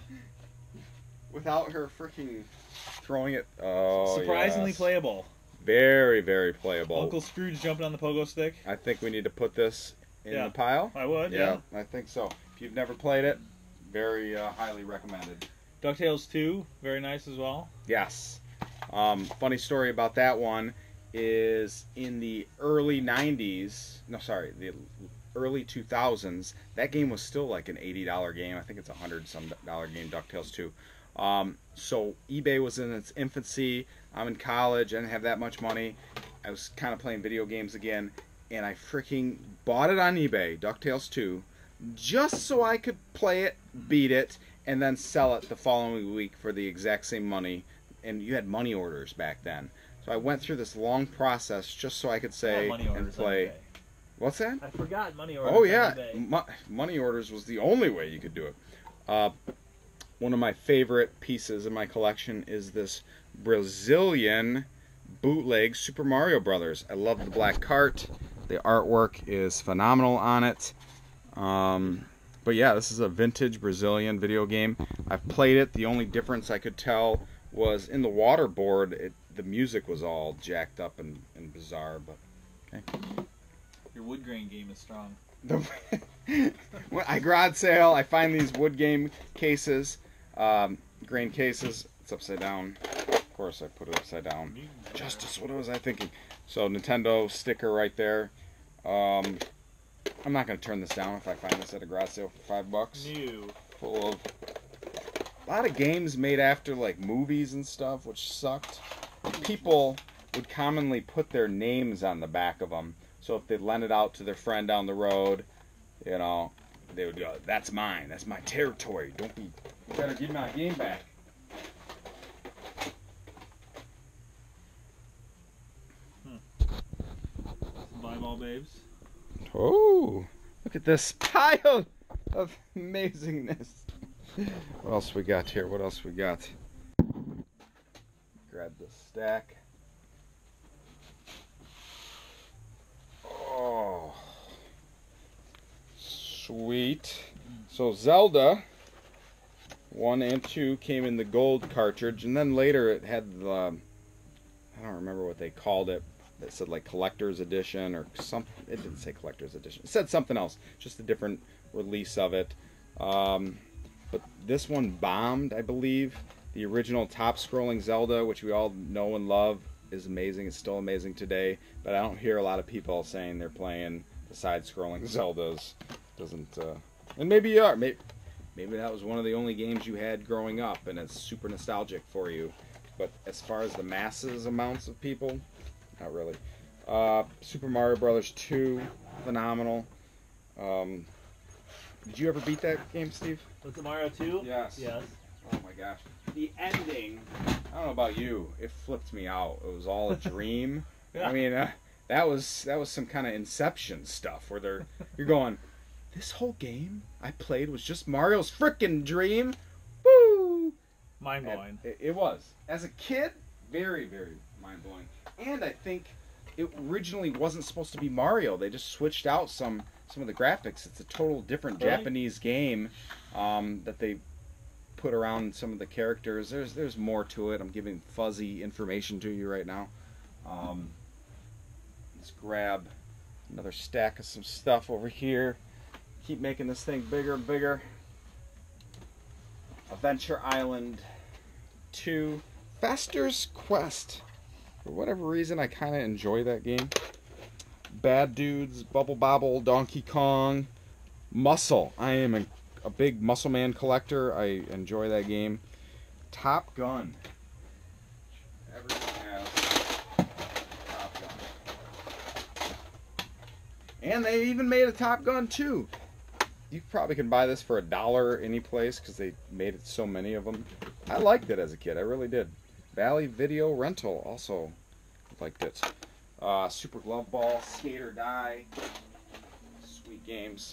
Without her freaking throwing it. Oh, Surprisingly yes. playable. Very, very playable. Uncle Scrooge jumping on the pogo stick. I think we need to put this in Yeah. the pile. I would, yeah. I think so. If you've never played it, very uh, highly recommended. DuckTales two, very nice as well. Yes. Um, funny story about that one is in the early nineties, no, sorry, the early two thousands, that game was still like an eighty dollar game. I think it's a one hundred some dollar game, DuckTales two. Um, so eBay was in its infancy. I'm in college. I didn't have that much money. I was kind of playing video games again, and I freaking bought it on eBay, DuckTales two, just so I could play it, beat it, and then sell it the following week for the exact same money. And you had money orders back then. So I went through this long process just so I could say money and orders on play. eBay. What's that? I forgot money orders. Oh on yeah, eBay. Mo- money orders was the only way you could do it. Uh, one of my favorite pieces in my collection is this Brazilian bootleg Super Mario Brothers. I love the black cart. The artwork is phenomenal on it. Um, but yeah, this is a vintage Brazilian video game. I've played it. The only difference I could tell was in the waterboard. It, the music was all jacked up and, and bizarre. But okay. Your wood grain game is strong. The, when I garage sale, I find these wood game cases, um, grain cases. It's upside down. Of course, I put it upside down. Justice, what was I thinking? So Nintendo sticker right there. Um, I'm not gonna turn this down if I find this at a garage sale for five bucks. New. Full of a lot of games made after like movies and stuff, which sucked. People would commonly put their names on the back of them. So if they lent it out to their friend down the road, you know, they would go, "That's mine. That's my territory. Don't be. You better give my game back." Some volleyball babes. Oh, look at this pile of amazingness. What else we got here? What else we got? Grab this stack. Oh, sweet. So Zelda one and two came in the gold cartridge, and then later it had the, I don't remember what they called it. It said like collector's edition or something. It didn't say collector's edition. It said something else. Just a different release of it. Um, but this one bombed, I believe. The original top-scrolling Zelda, which we all know and love, is amazing. It's still amazing today. But I don't hear a lot of people saying they're playing the side-scrolling Zeldas. Doesn't. Uh... And maybe you are. Maybe, maybe that was one of the only games you had growing up, and it's super nostalgic for you. But as far as the masses amounts of people, not really. Uh, Super Mario Brothers two, phenomenal. Um, did you ever beat that game, Steve? Was it Mario two? Yes. Yes. Oh my gosh. The ending, I don't know about you, it flipped me out. It was all a dream. Yeah. I mean, uh, that was that was some kind of Inception stuff where they're you're going, this whole game I played was just Mario's frickin' dream. Woo! Mind blowing. And It, it was. As a kid, very, very mind blowing. And I think it originally wasn't supposed to be Mario. They just switched out some some of the graphics. It's a total different Really? Japanese game um, that they put around some of the characters. There's there's more to it. I'm giving fuzzy information to you right now. Um, let's grab another stack of some stuff over here. Keep making this thing bigger and bigger. Adventure Island two. Fester's Quest. For whatever reason, I kind of enjoy that game. Bad Dudes, Bubble Bobble, Donkey Kong, Muscle. I am a, a big Muscle Man collector. I enjoy that game. Top Gun. Everyone has Top Gun. And they even made a Top Gun two. You probably can buy this for a dollar any place because they made it so many of them. I liked it as a kid. I really did. Valley Video Rental also liked it. Uh, Super Glove Ball, Skate or Die. Sweet games.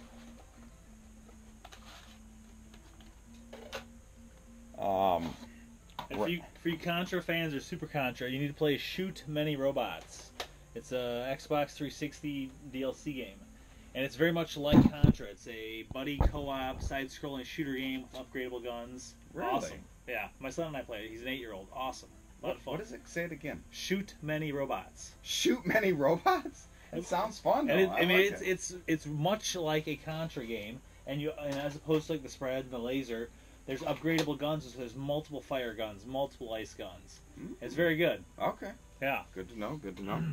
Um, And for you, for you Contra fans or Super Contra, you need to play Shoot Many Robots. It's a Xbox three sixty D L C game. And it's very much like Contra. It's a buddy co-op, side-scrolling shooter game with upgradable guns. Really? Awesome. Yeah, my son and I play it. He's an eight-year-old. Awesome. A lot what, of fun. what is it? Say it again. Shoot Many Robots. Shoot Many Robots? It sounds fun, though. And it, I, I mean, like it's it. it's it's much like a Contra game, and you and as opposed to like the spread and the laser, there's upgradable guns. So there's multiple fire guns, multiple ice guns. Mm. It's very good. Okay. Yeah. Good to know. Good to know.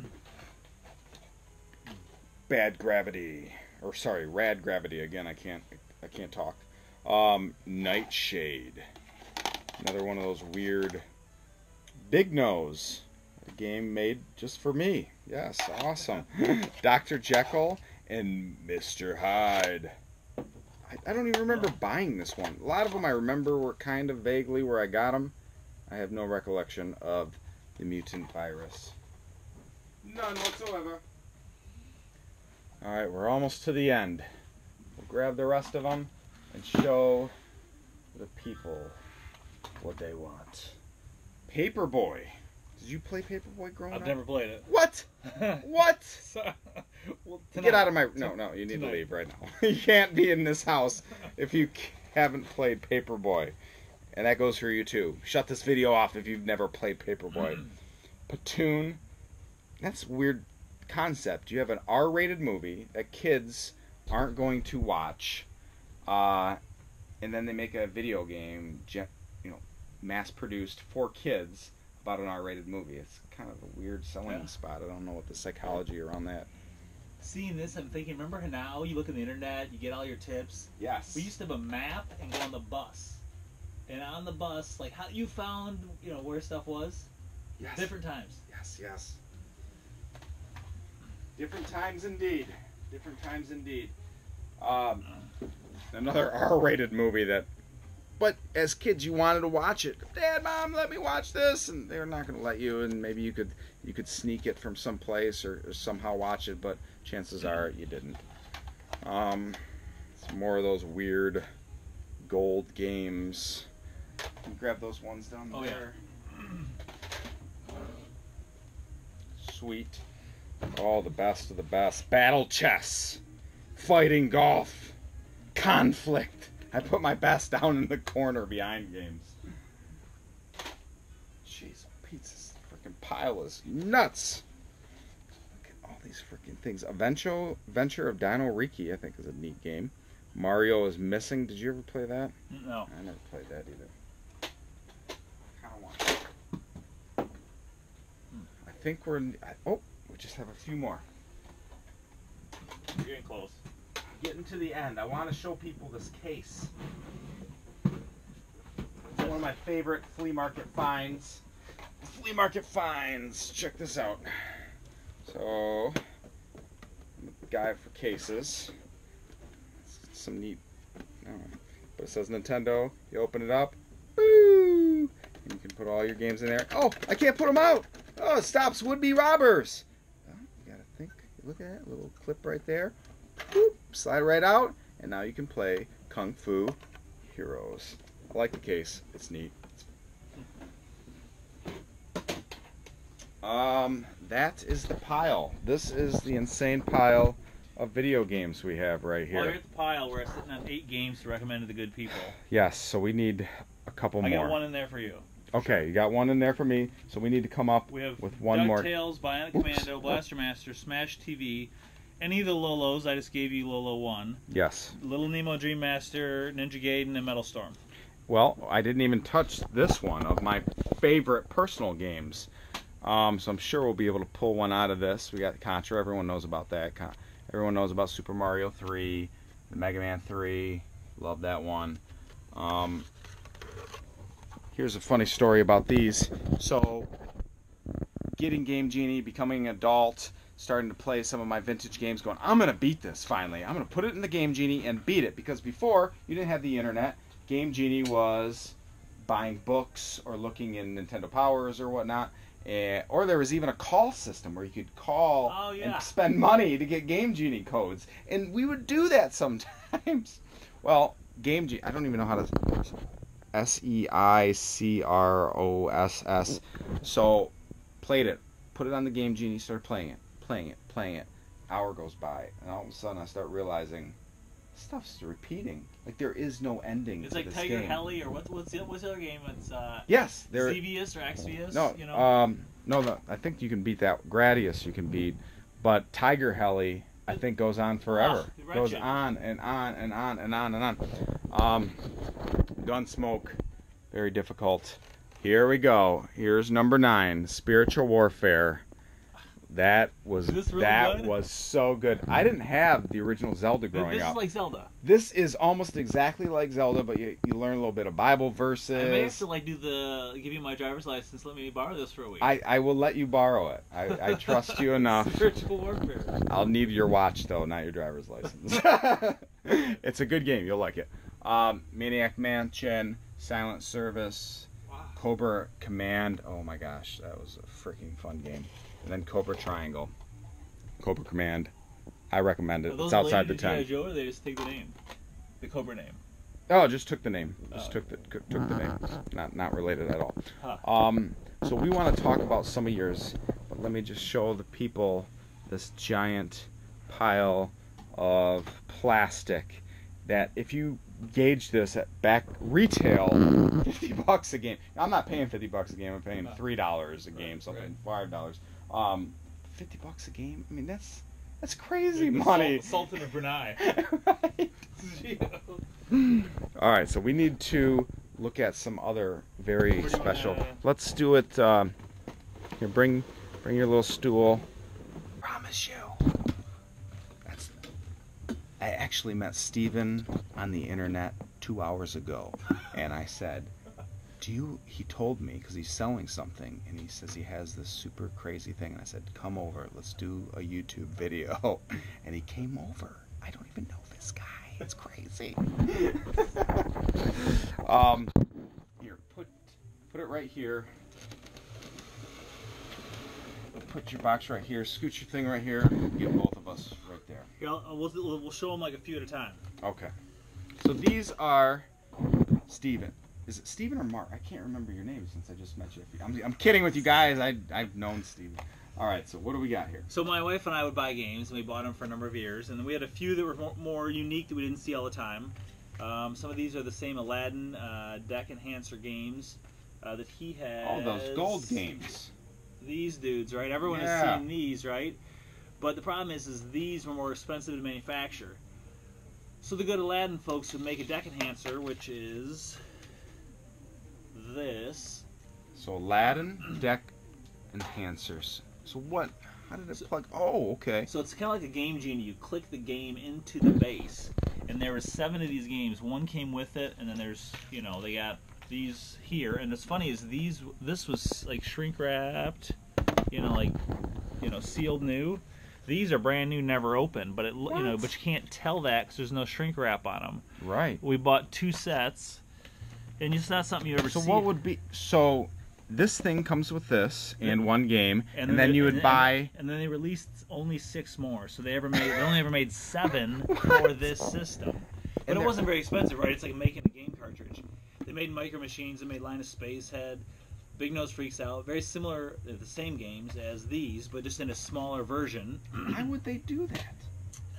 Bad Gravity, or sorry, Rad Gravity. Again, I can't, I can't talk. Um, Nightshade, another one of those weird Big Nose, a game made just for me. Yes, awesome. Doctor Jekyll and Mister Hyde. I, I don't even remember buying this one. A lot of them I remember were kind of vaguely where I got them. I have no recollection of the mutant virus. None whatsoever. Alright, we're almost to the end. We'll grab the rest of them and show the people what they want. Paperboy. Did you play Paperboy growing I've up? never played it. What? What? So, well, Get tonight- out of my... No, no, you need tonight. to leave right now. You can't be in this house if you haven't played Paperboy. And that goes for you too. Shut this video off if you've never played Paperboy. Platoon. That's a weird concept. You have an R-rated movie that kids aren't going to watch, uh, and then they make a video game, you know, mass-produced for kids about an R-rated movie. It's kind of a weird selling Yeah. spot. I don't know what the psychology around that. Seeing this, I'm thinking, remember how now you look on the internet, you get all your tips? Yes. We used to have a map and go on the bus. And on the bus, like how you found, you know, where stuff was? Yes. Different times. Yes, yes. Different times indeed. Different times indeed. Um, another R-rated movie that, but as kids you wanted to watch it. Dad, Mom, let me watch this, and they're not going to let you. And maybe you could you could sneak it from someplace or, or somehow watch it, but chances are you didn't. Um, some more of those weird gold games. Can you grab those ones down Oh, there. Sweet. Oh, the best of the best. Battle chess. Fighting golf. Conflict. I put my best down in the corner behind games. Jeez, pizza's freaking pile is nuts. Look at all these freaking things. Adventure, Adventure of Dino Riki, I think, is a neat game. Mario is Missing. Did you ever play that? No. I never played that either. Kind of want it. I think we're in. I, oh, we just have a few more. You're getting close. Getting to the end. I want to show people this case. It's one of my favorite flea market finds. Flea market finds. Check this out. So, I'm a guy for cases. It's some neat. I don't know, but it says Nintendo. You open it up. Boo! And you can put all your games in there. Oh, I can't put them out. Oh, it stops would-be robbers. Well, you gotta think. Look at that little clip right there. Boop, slide right out, and now you can play Kung Fu Heroes. I like the case. It's neat. Um, that is the pile. This is the insane pile of video games we have right Well, you're here. at the pile where I'm sitting on eight games to recommend to the good people. Yes, so we need a couple I more. got one in there for you. Okay, you got one in there for me, so we need to come up We have with one more. DuckTales, Bionic Oops. Commando, Blaster Master, Smash T V, any of the Lolos. I just gave you Lolo one. Yes. Little Nemo Dream Master, Ninja Gaiden, and Metal Storm. Well, I didn't even touch this one of my favorite personal games. Um, so I'm sure we'll be able to pull one out of this. We got Contra. Everyone knows about that. Con Everyone knows about Super Mario three, the Mega Man three. Love that one. Um, here's a funny story about these. So, getting Game Genie, becoming an adult, starting to play some of my vintage games, going, I'm going to beat this finally. I'm going to put it in the Game Genie and beat it. Because before, you didn't have the internet. Game Genie was buying books or looking in Nintendo Powers or whatnot. Uh, or there was even a call system where you could call Oh, yeah. and spend money to get Game Genie codes. And we would do that sometimes. Well, Game Genie, I don't even know how to... S E I C R O S S. So, played it. Put it on the Game Genie, started playing it. Playing it, playing it. Hour goes by. And all of a sudden I start realizing... stuff's repeating. Like there is no ending It's to like this Tiger game. Heli, or what's what's the, what's the other game? It's uh, Yes, there. Xevious or Xvious. No, you know. um, no, no. I think you can beat that. Gradius you can beat, but Tiger Heli I think goes on forever. Oh, goes wretched. on and on and on and on and on. Um, Gunsmoke, very difficult. Here we go. Here's number nine, Spiritual Warfare. That was Is this really that good? was so good. I didn't have the original Zelda This- growing this up. is like Zelda. This is almost exactly like Zelda, but you, you learn a little bit of Bible I may have verses. to like do the give you my driver's license. Let me borrow this for a week. I, I will let you borrow it. I, I trust you enough. Spiritual warfare. I'll need your watch, though, not your driver's license. It's a good game. You'll like it. Um, Maniac Mansion, Silent Service, Wow. Cobra Command. Oh, my gosh. That was a freaking fun game. And then Cobra Triangle. Cobra Command. I recommend it. Are those It's outside the related to G I ten. Joe, or they just take the name, the Cobra name? Oh, just took the name. Just Oh. took the took the name. Not not related at all. Huh. Um, so we want to talk about some of yours, but let me just show the people this giant pile of plastic that if you gauge this at back retail, fifty bucks a game. I'm not paying fifty bucks a game. I'm paying No. three dollars a game, Right, something five dollars. Um, fifty bucks a game. I mean that's that's crazy Like the money. Sul- Sultan of Brunei. Right. All right, so we need to look at some other very Where do you special. wanna- Let's do it. Um, here, bring bring your little stool. Promise you. That's. I actually met Steven on the internet two hours ago, and I said, "Do you?" He told me because he's selling something, and he says he has this super crazy thing. And I said, "Come over. Let's do a YouTube video." And he came over. I don't even know this guy. It's crazy. um, here, put put it right here. Put your box right here. Scoot your thing right here. Get both of us right there. Here, I'll, I'll- we'll, we'll we'll show them like a few at a time. Okay. So these are Steven. Is it Steven or Mark? I can't remember your name since I just met you. I'm, I'm kidding with you guys. I, I've known Steven. All right, so what do we got here? So my wife and I would buy games, and we bought them for a number of years. And then we had a few that were more, more unique that we didn't see all the time. Um, some of these are the same Aladdin uh, deck enhancer games uh, that he has. Oh, those gold games. These dudes, right? Everyone Yeah. has seen these, right? But the problem is, is these were more expensive to manufacture. So the good Aladdin folks would make a deck enhancer, which is this. So Aladdin deck enhancers. So what? How did it plug? Oh, okay. So it's kind of like a Game Genie. You click the game into the base, and there were seven of these games. One came with it, and then there's, you know, they got these here. And what's funny is these, this was like shrink wrapped, you know, like, you know, sealed new. These are brand new, never opened, but it, you know, What? but you can't tell that because there's no shrink wrap on them. Right. We bought two sets, and it's not something you ever So see. what would be? So this thing comes with this in Yeah. one game, and, then they- you would and- buy. and then they released only six more. So they ever made they only ever made seven for this system. But And it they're- wasn't very expensive, right? It's like making a game cartridge. They made Micro Machines. They made Line of Space Head, Big Nose Freaks Out. Very similar, they're the same games as these, but just in a smaller version. Why would they do that?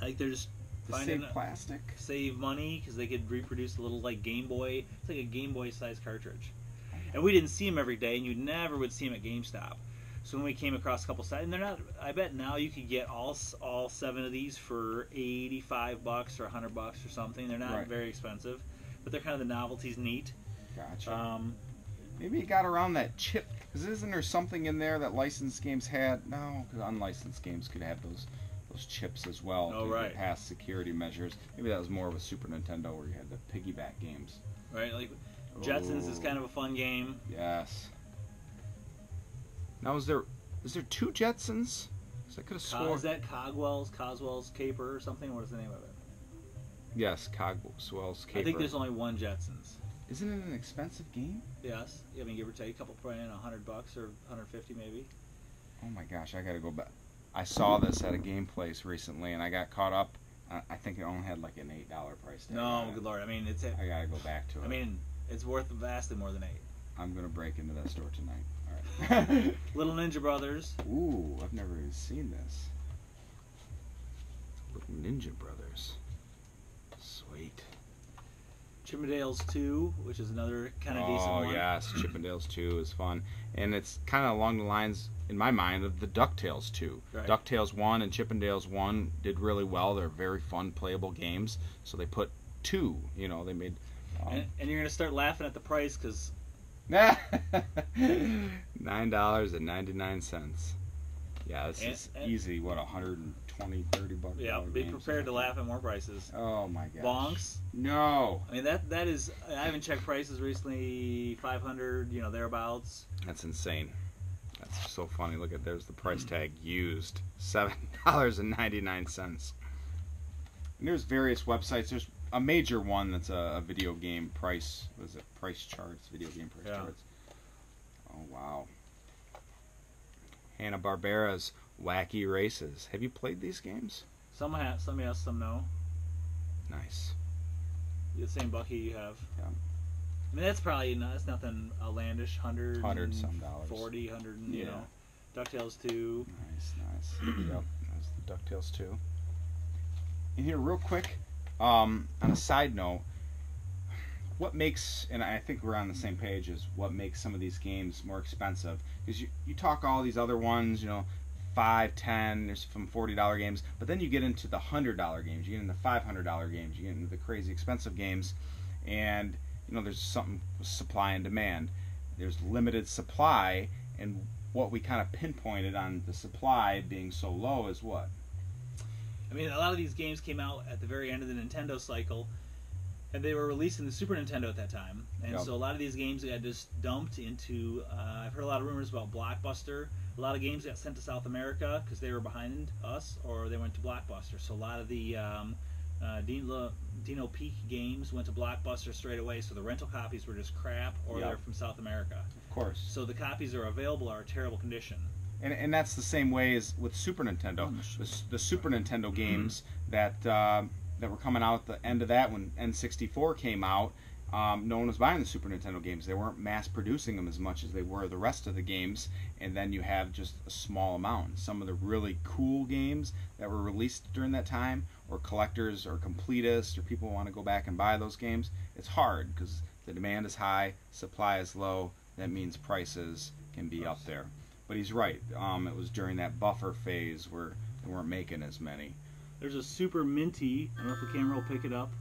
Like they're just To finding save plastic. save money because they could reproduce a little like Game Boy. It's like a Game Boy sized cartridge, and we didn't see them every day, and you never would see them at GameStop. So when we came across a couple sites, and they're not. I bet now you could get all all seven of these for eighty-five bucks or a hundred bucks or something. They're not Right. very expensive, but they're kind of the novelty's neat. Gotcha. Um, Maybe it got around that chip. Because isn't there something in there that licensed games had? No, because unlicensed games could have those those chips as well Oh, to right. get past security measures. Maybe that was more of a Super Nintendo where you had the piggyback games. right, like Jetsons is Oh. kind of a fun game. Yes. Now, is there is there two Jetsons? 'Cause I could have Co- swore. is that Cogwell's Coswell's Caper or something? What is the name of it? Yes, Cogswell's Caper. I think there's only one Jetsons. Isn't it an expensive game? Yes, I mean give or take a couple, probably a hundred bucks or a hundred fifty maybe. Oh my gosh, I gotta go back. I saw this at a game place recently, and I got caught up. I I think it only had like an eight dollar price tag. No, on it. good lord. I mean it's it. I gotta go back to it. I mean it's worth vastly more than eight. I'm gonna break into that store tonight. All right. Little Ninja Brothers. Ooh, I've never even seen this. Little Ninja Brothers. Sweet. Chippendales two, which is another kind of oh decent one. yes, Chippendales two is fun, and it's kind of along the lines, in my mind, of the DuckTales two. Right. DuckTales one and Chippendales one did really well. They're very fun, playable games. So they put two. You know, they made. Um, And, and you're gonna start laughing at the price because Nine dollars and ninety nine cents. Yeah, this And- is and- easy. What, a hundred and twenty, thirty bucks? yeah, be prepared to laugh at more prices. Oh my gosh. Bonks. No. I mean that that is. I haven't checked prices recently. Five hundred, you know, thereabouts. That's insane. That's so funny. Look at there's the price tag used. Seven dollars and ninety nine cents. And there's various websites. There's a major one that's a, a video game price. What is it? Price charts. Video game price Yeah. charts. Oh wow. Hanna-Barbera's Wacky Races. Have you played these games? Some have, some yes, some no. Nice. The same Bucky you have. Yeah. I mean that's probably not, that's nothing outlandish. Hundred. Hundred some dollars. Forty, hundred. You Yeah. know. DuckTales two. Nice, nice. Yep, that's the DuckTales two. And here, real quick, um, on a side note, what makes, and I think we're on the same page, is what makes some of these games more expensive? Because you, you talk all these other ones, you know, five, ten, there's some forty dollar games, but then you get into the one hundred dollar games, you get into the five hundred dollar games, you get into the crazy expensive games, and, you know, there's something with supply and demand. There's limited supply, and what we kind of pinpointed on the supply being so low is what? I mean, a lot of these games came out at the very end of the Nintendo cycle, and they were released in the Super Nintendo at that time. And Yep. so a lot of these games got just dumped into. Uh, I've heard a lot of rumors about Blockbuster. A lot of games got sent to South America because they were behind us, or they went to Blockbuster. So a lot of the um, uh, Dino, Dino Peak games went to Blockbuster straight away. So the rental copies were just crap, or Yep. they're from South America. Of course. So the copies that are available are in terrible condition. And, and that's the same way as with Super Nintendo. The, s- the Super Nintendo games that uh, that were coming out at the end of that when N sixty-four came out, um, no one was buying the Super Nintendo games. They weren't mass producing them as much as they were the rest of the games. And then you have just a small amount. Some of the really cool games that were released during that time, or collectors or completists, or people who want to go back and buy those games, it's hard because the demand is high, supply is low. That means prices can be up there. But he's right. Um, it was during that buffer phase where they weren't making as many. There's a Super Minty. I don't know if the camera will pick it up.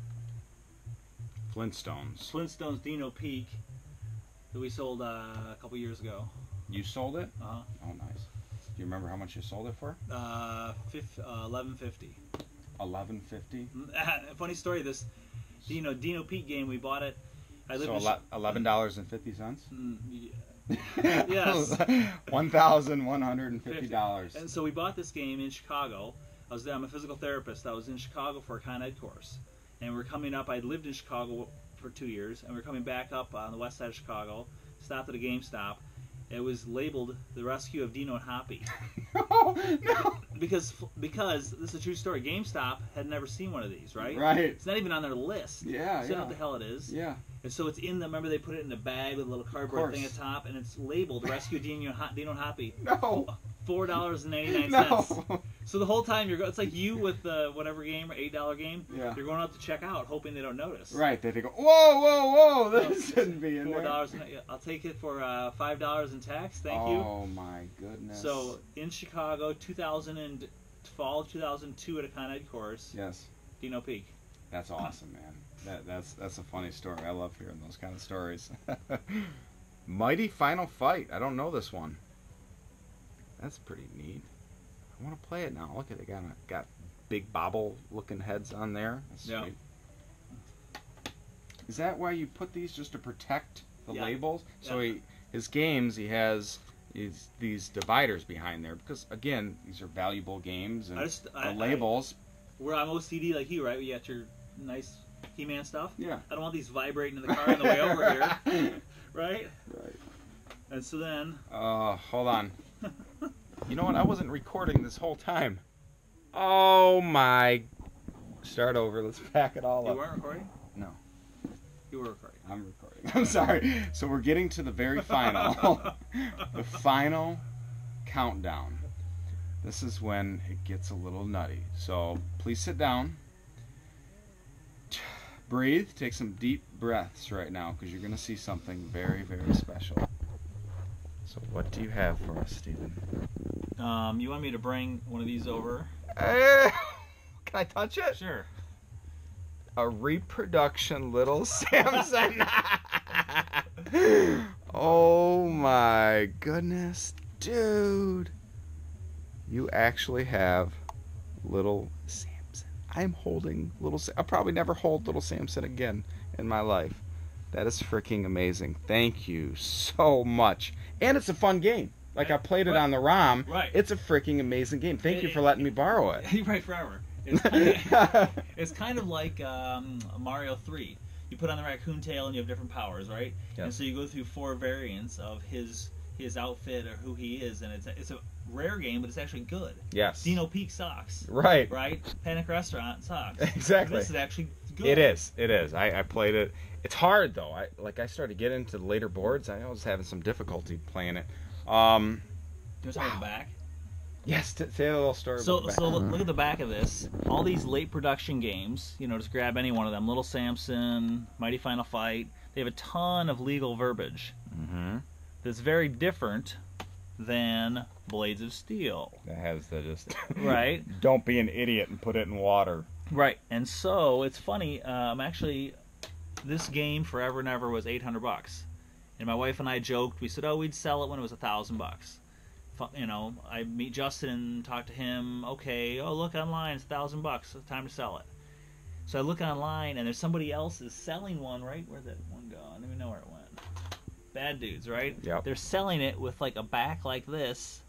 Flintstones. Flintstones Dino Peak that we sold uh, a couple years ago. You sold it? Uh-huh. Oh, nice. Do you remember how much you sold it for? Uh, fif- uh, eleven fifty. Eleven fifty. Funny story. This Dino Dino Peak game we bought it. I lived So in ele- eleven dollars and fifty cents. Mm, yeah. Yes. One thousand one hundred and fifty dollars. And so we bought this game in Chicago. I was I'm a physical therapist. I was in Chicago for a Con Ed course, and we're coming up. I'd lived in Chicago for two years, and we're coming back up on the west side of Chicago. Stopped at a GameStop. It was labeled "The Rescue of Dino and Hoppy" No, no. because because this is a true story. GameStop had never seen one of these, right? Right. It's not even on their list. Yeah, So you know yeah. what the hell it is. Yeah. And so it's in the, remember they put it in a bag with a little cardboard thing at the top, and it's labeled Rescue Dino, Dino Hoppy. No. four dollars and ninety-nine cents. No. So the whole time you're go, it's like you with the whatever game, or eight dollar game. Yeah. You're going out to check out, hoping they don't notice. Right. They go, whoa, whoa, whoa! This no, shouldn't be in four there. dollars. I'll take it for uh, five dollars in tax. Thank oh, you. Oh my goodness. So in Chicago, two thousand and fall of two thousand two at a Con Ed course. Yes. Dino Peak. That's awesome, man. That that's that's a funny story. I love hearing those kind of stories. Mighty Final Fight. I don't know this one. That's pretty neat. I want to play it now. Look at it. Got got big bobble looking heads on there. That's yeah. sweet. Is that why you put these, just to protect the yeah. labels? So yeah. he, his games, he has is these dividers behind there because again, these are valuable games and I just, the I, labels. I, we're on O C D like you, right? You got your nice He-Man stuff. Yeah. I don't want these vibrating in the car on the way over here. Right? Right. And so then. Uh, hold on. You know what? I wasn't recording this whole time. Oh my. Start over. Let's pack it all you up. You weren't recording? No. You were recording. I'm recording. I'm sorry. So we're getting to the very final. The final countdown. This is when it gets a little nutty. So please sit down. Breathe. Take some deep breaths right now because you're going to see something very, very special. So what do you have for us, Stephen? Um, you want me to bring one of these over? Uh, can I touch it? Sure. A reproduction little Samson. Oh my goodness, dude. You actually have little Samson. I'm holding little Sam. I'll probably never hold little Samson again in my life. That is freaking amazing. Thank you so much. And it's a fun game. Like, I played it right. on the ROM. Right. It's a freaking amazing game. Thank it, you for letting me borrow it. Right, forever. It's kind of, it's kind of like um, Mario three. You put on the raccoon tail and you have different powers, right? Yes. And so you go through four variants of his his outfit or who he is, and it's a, it's a rare game, but it's actually good. Yes. Dino Peak sucks. Right. Right? Panic Restaurant sucks. Exactly. This is actually good. It is. It is. I, I played it. It's hard, though. I Like, I started getting into the later boards. I was having some difficulty playing it. Um, Do you want to start with the back? Yes, t- say a little story So, about the back. so look, look at the back of this. All these late production games, you know, just grab any one of them. Little Samson, Mighty Final Fight. They have a ton of legal verbiage. Mm-hmm. That's very different than Blades of Steel. That has the just... Right. Don't be an idiot and put it in water. Right. And so, it's funny, um, actually, this game, Forever and Ever, was eight hundred bucks. And my wife and I joked, we said, oh, we'd sell it when it was one thousand bucks. You know, I meet Justin and talk to him. Okay, oh look online, it's a thousand bucks. It's time to sell it. So I look online, and there's somebody else is selling one. Right, where'd that one go? I don't even know where it went. Bad dudes, right? Yep. They're selling it with like a back like this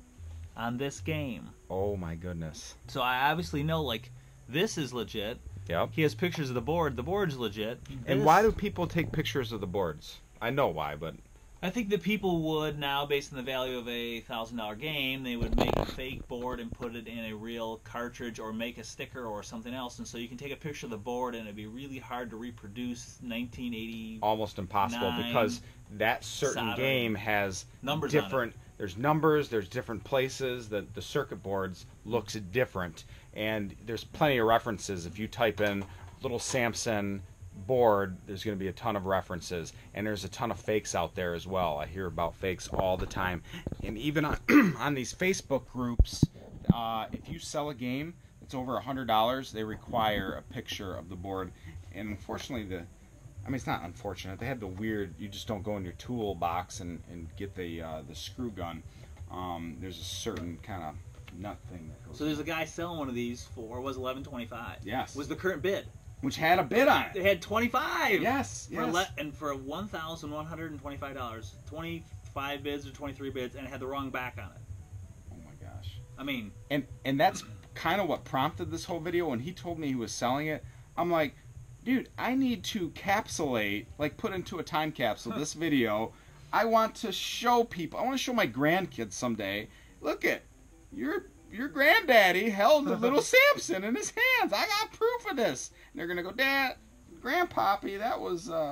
on this game. Oh my goodness. So I obviously know like this is legit. Yep. He has pictures of the board. The board's legit. And This- why do people take pictures of the boards? I know why, but... I think that people would now, based on the value of a thousand dollar game, they would make a fake board and put it in a real cartridge, or make a sticker or something else, and so you can take a picture of the board, and it'd be really hard to reproduce nineteen eighty Almost impossible, Nine because that certain solder. game has Numbers on it. different. There's numbers. There's different places. The the circuit boards looks different, and there's plenty of references. If you type in Little Samson board, there's going to be a ton of references, and there's a ton of fakes out there as well. I hear about fakes all the time, and even on on these Facebook groups, uh, if you sell a game that's over a hundred dollars, they require a picture of the board, and unfortunately, the I mean, it's not unfortunate. They have the weird. You just don't go in your toolbox and and get the uh, the screw gun. Um, there's a certain kind of nut thing that goes. So there's a guy selling one of these for was eleven twenty five. Yes. Was the current bid? Which had a bid on They it. had twenty five. Yes. For Yes. le- and for one thousand one hundred and twenty five dollars, twenty five bids or twenty three bids, and it had the wrong back on it. Oh my gosh. I mean, And and that's kind of what prompted this whole video. When he told me he was selling it, I'm like, dude, I need to capsulate, like put into a time capsule this video. I want to show people. I want to show my grandkids someday. Look at your your granddaddy held the little Samson in his hands. I got proof of this. And they're gonna go, Dad, Grandpappy, that was uh,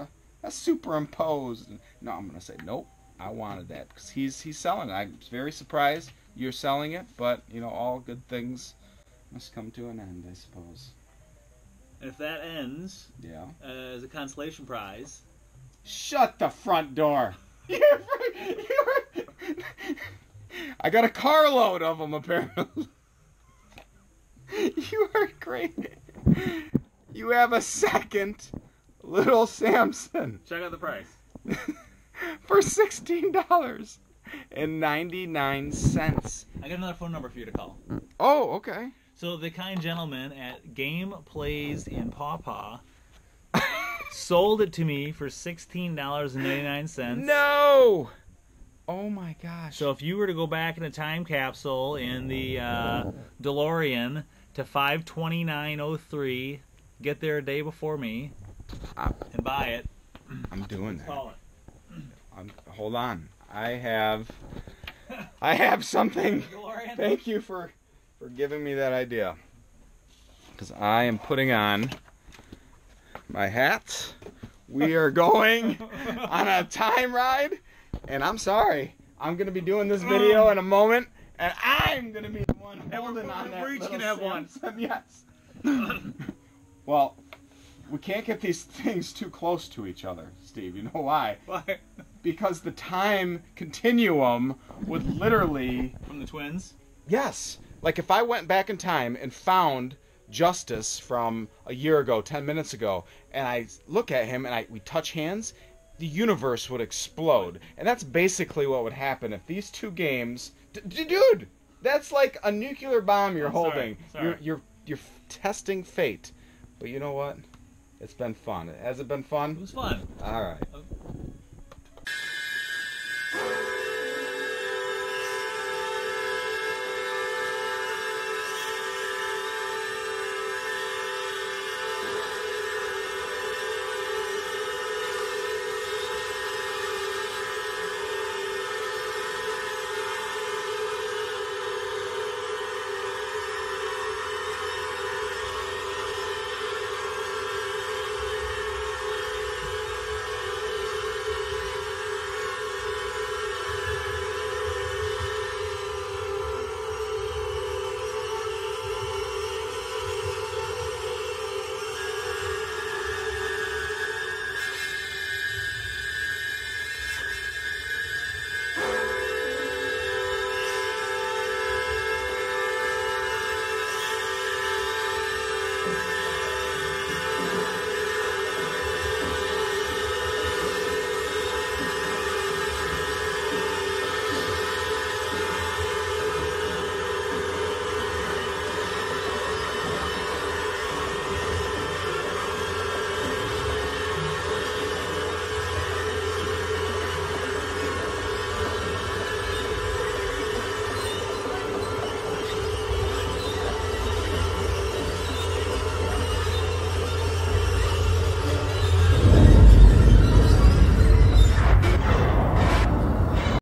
That's superimposed. No, I'm gonna say nope. I wanted that because he's he's selling it. I'm very surprised you're selling it, but you know, all good things must come to an end, I suppose. And if that ends, Yeah. uh, as a consolation prize, Shut the front door. You're, you're, I got a carload of them apparently. You are great. You have a second little Samson check out the price. for sixteen dollars and ninety-nine cents. I got another phone number for you to call. Oh, okay. So the kind gentleman at Game Plays in Paw Paw sold it to me for sixteen dollars and ninety-nine cents. No. Oh my gosh. So if you were to go back in a time capsule in the uh, DeLorean to five twenty-nine oh three, get there a day before me, I'm, and buy it, I'm doing that. call it. I'm, hold on. I have I have something. DeLorean? Thank you for for giving me that idea. Because I am putting on my hat. We are going on a time ride. And I'm sorry. I'm going to be doing this video in a moment. And I'm going to be the one holding on that we're each little gonna have one. Samson. Yes. Well, we can't get these things too close to each other, Steve. You know why? Why? Because the time continuum would literally... From the twins? Yes. Like if I went back in time and found Justice from a year ago, ten minutes ago, and I look at him and I we touch hands, the universe would explode. And that's basically what would happen if these two games... D- d- dude! That's like a nuclear bomb you're I'm sorry, holding. sorry. You're, you're, you're testing fate. But you know what? It's been fun. Has it been fun? It was fun. All right.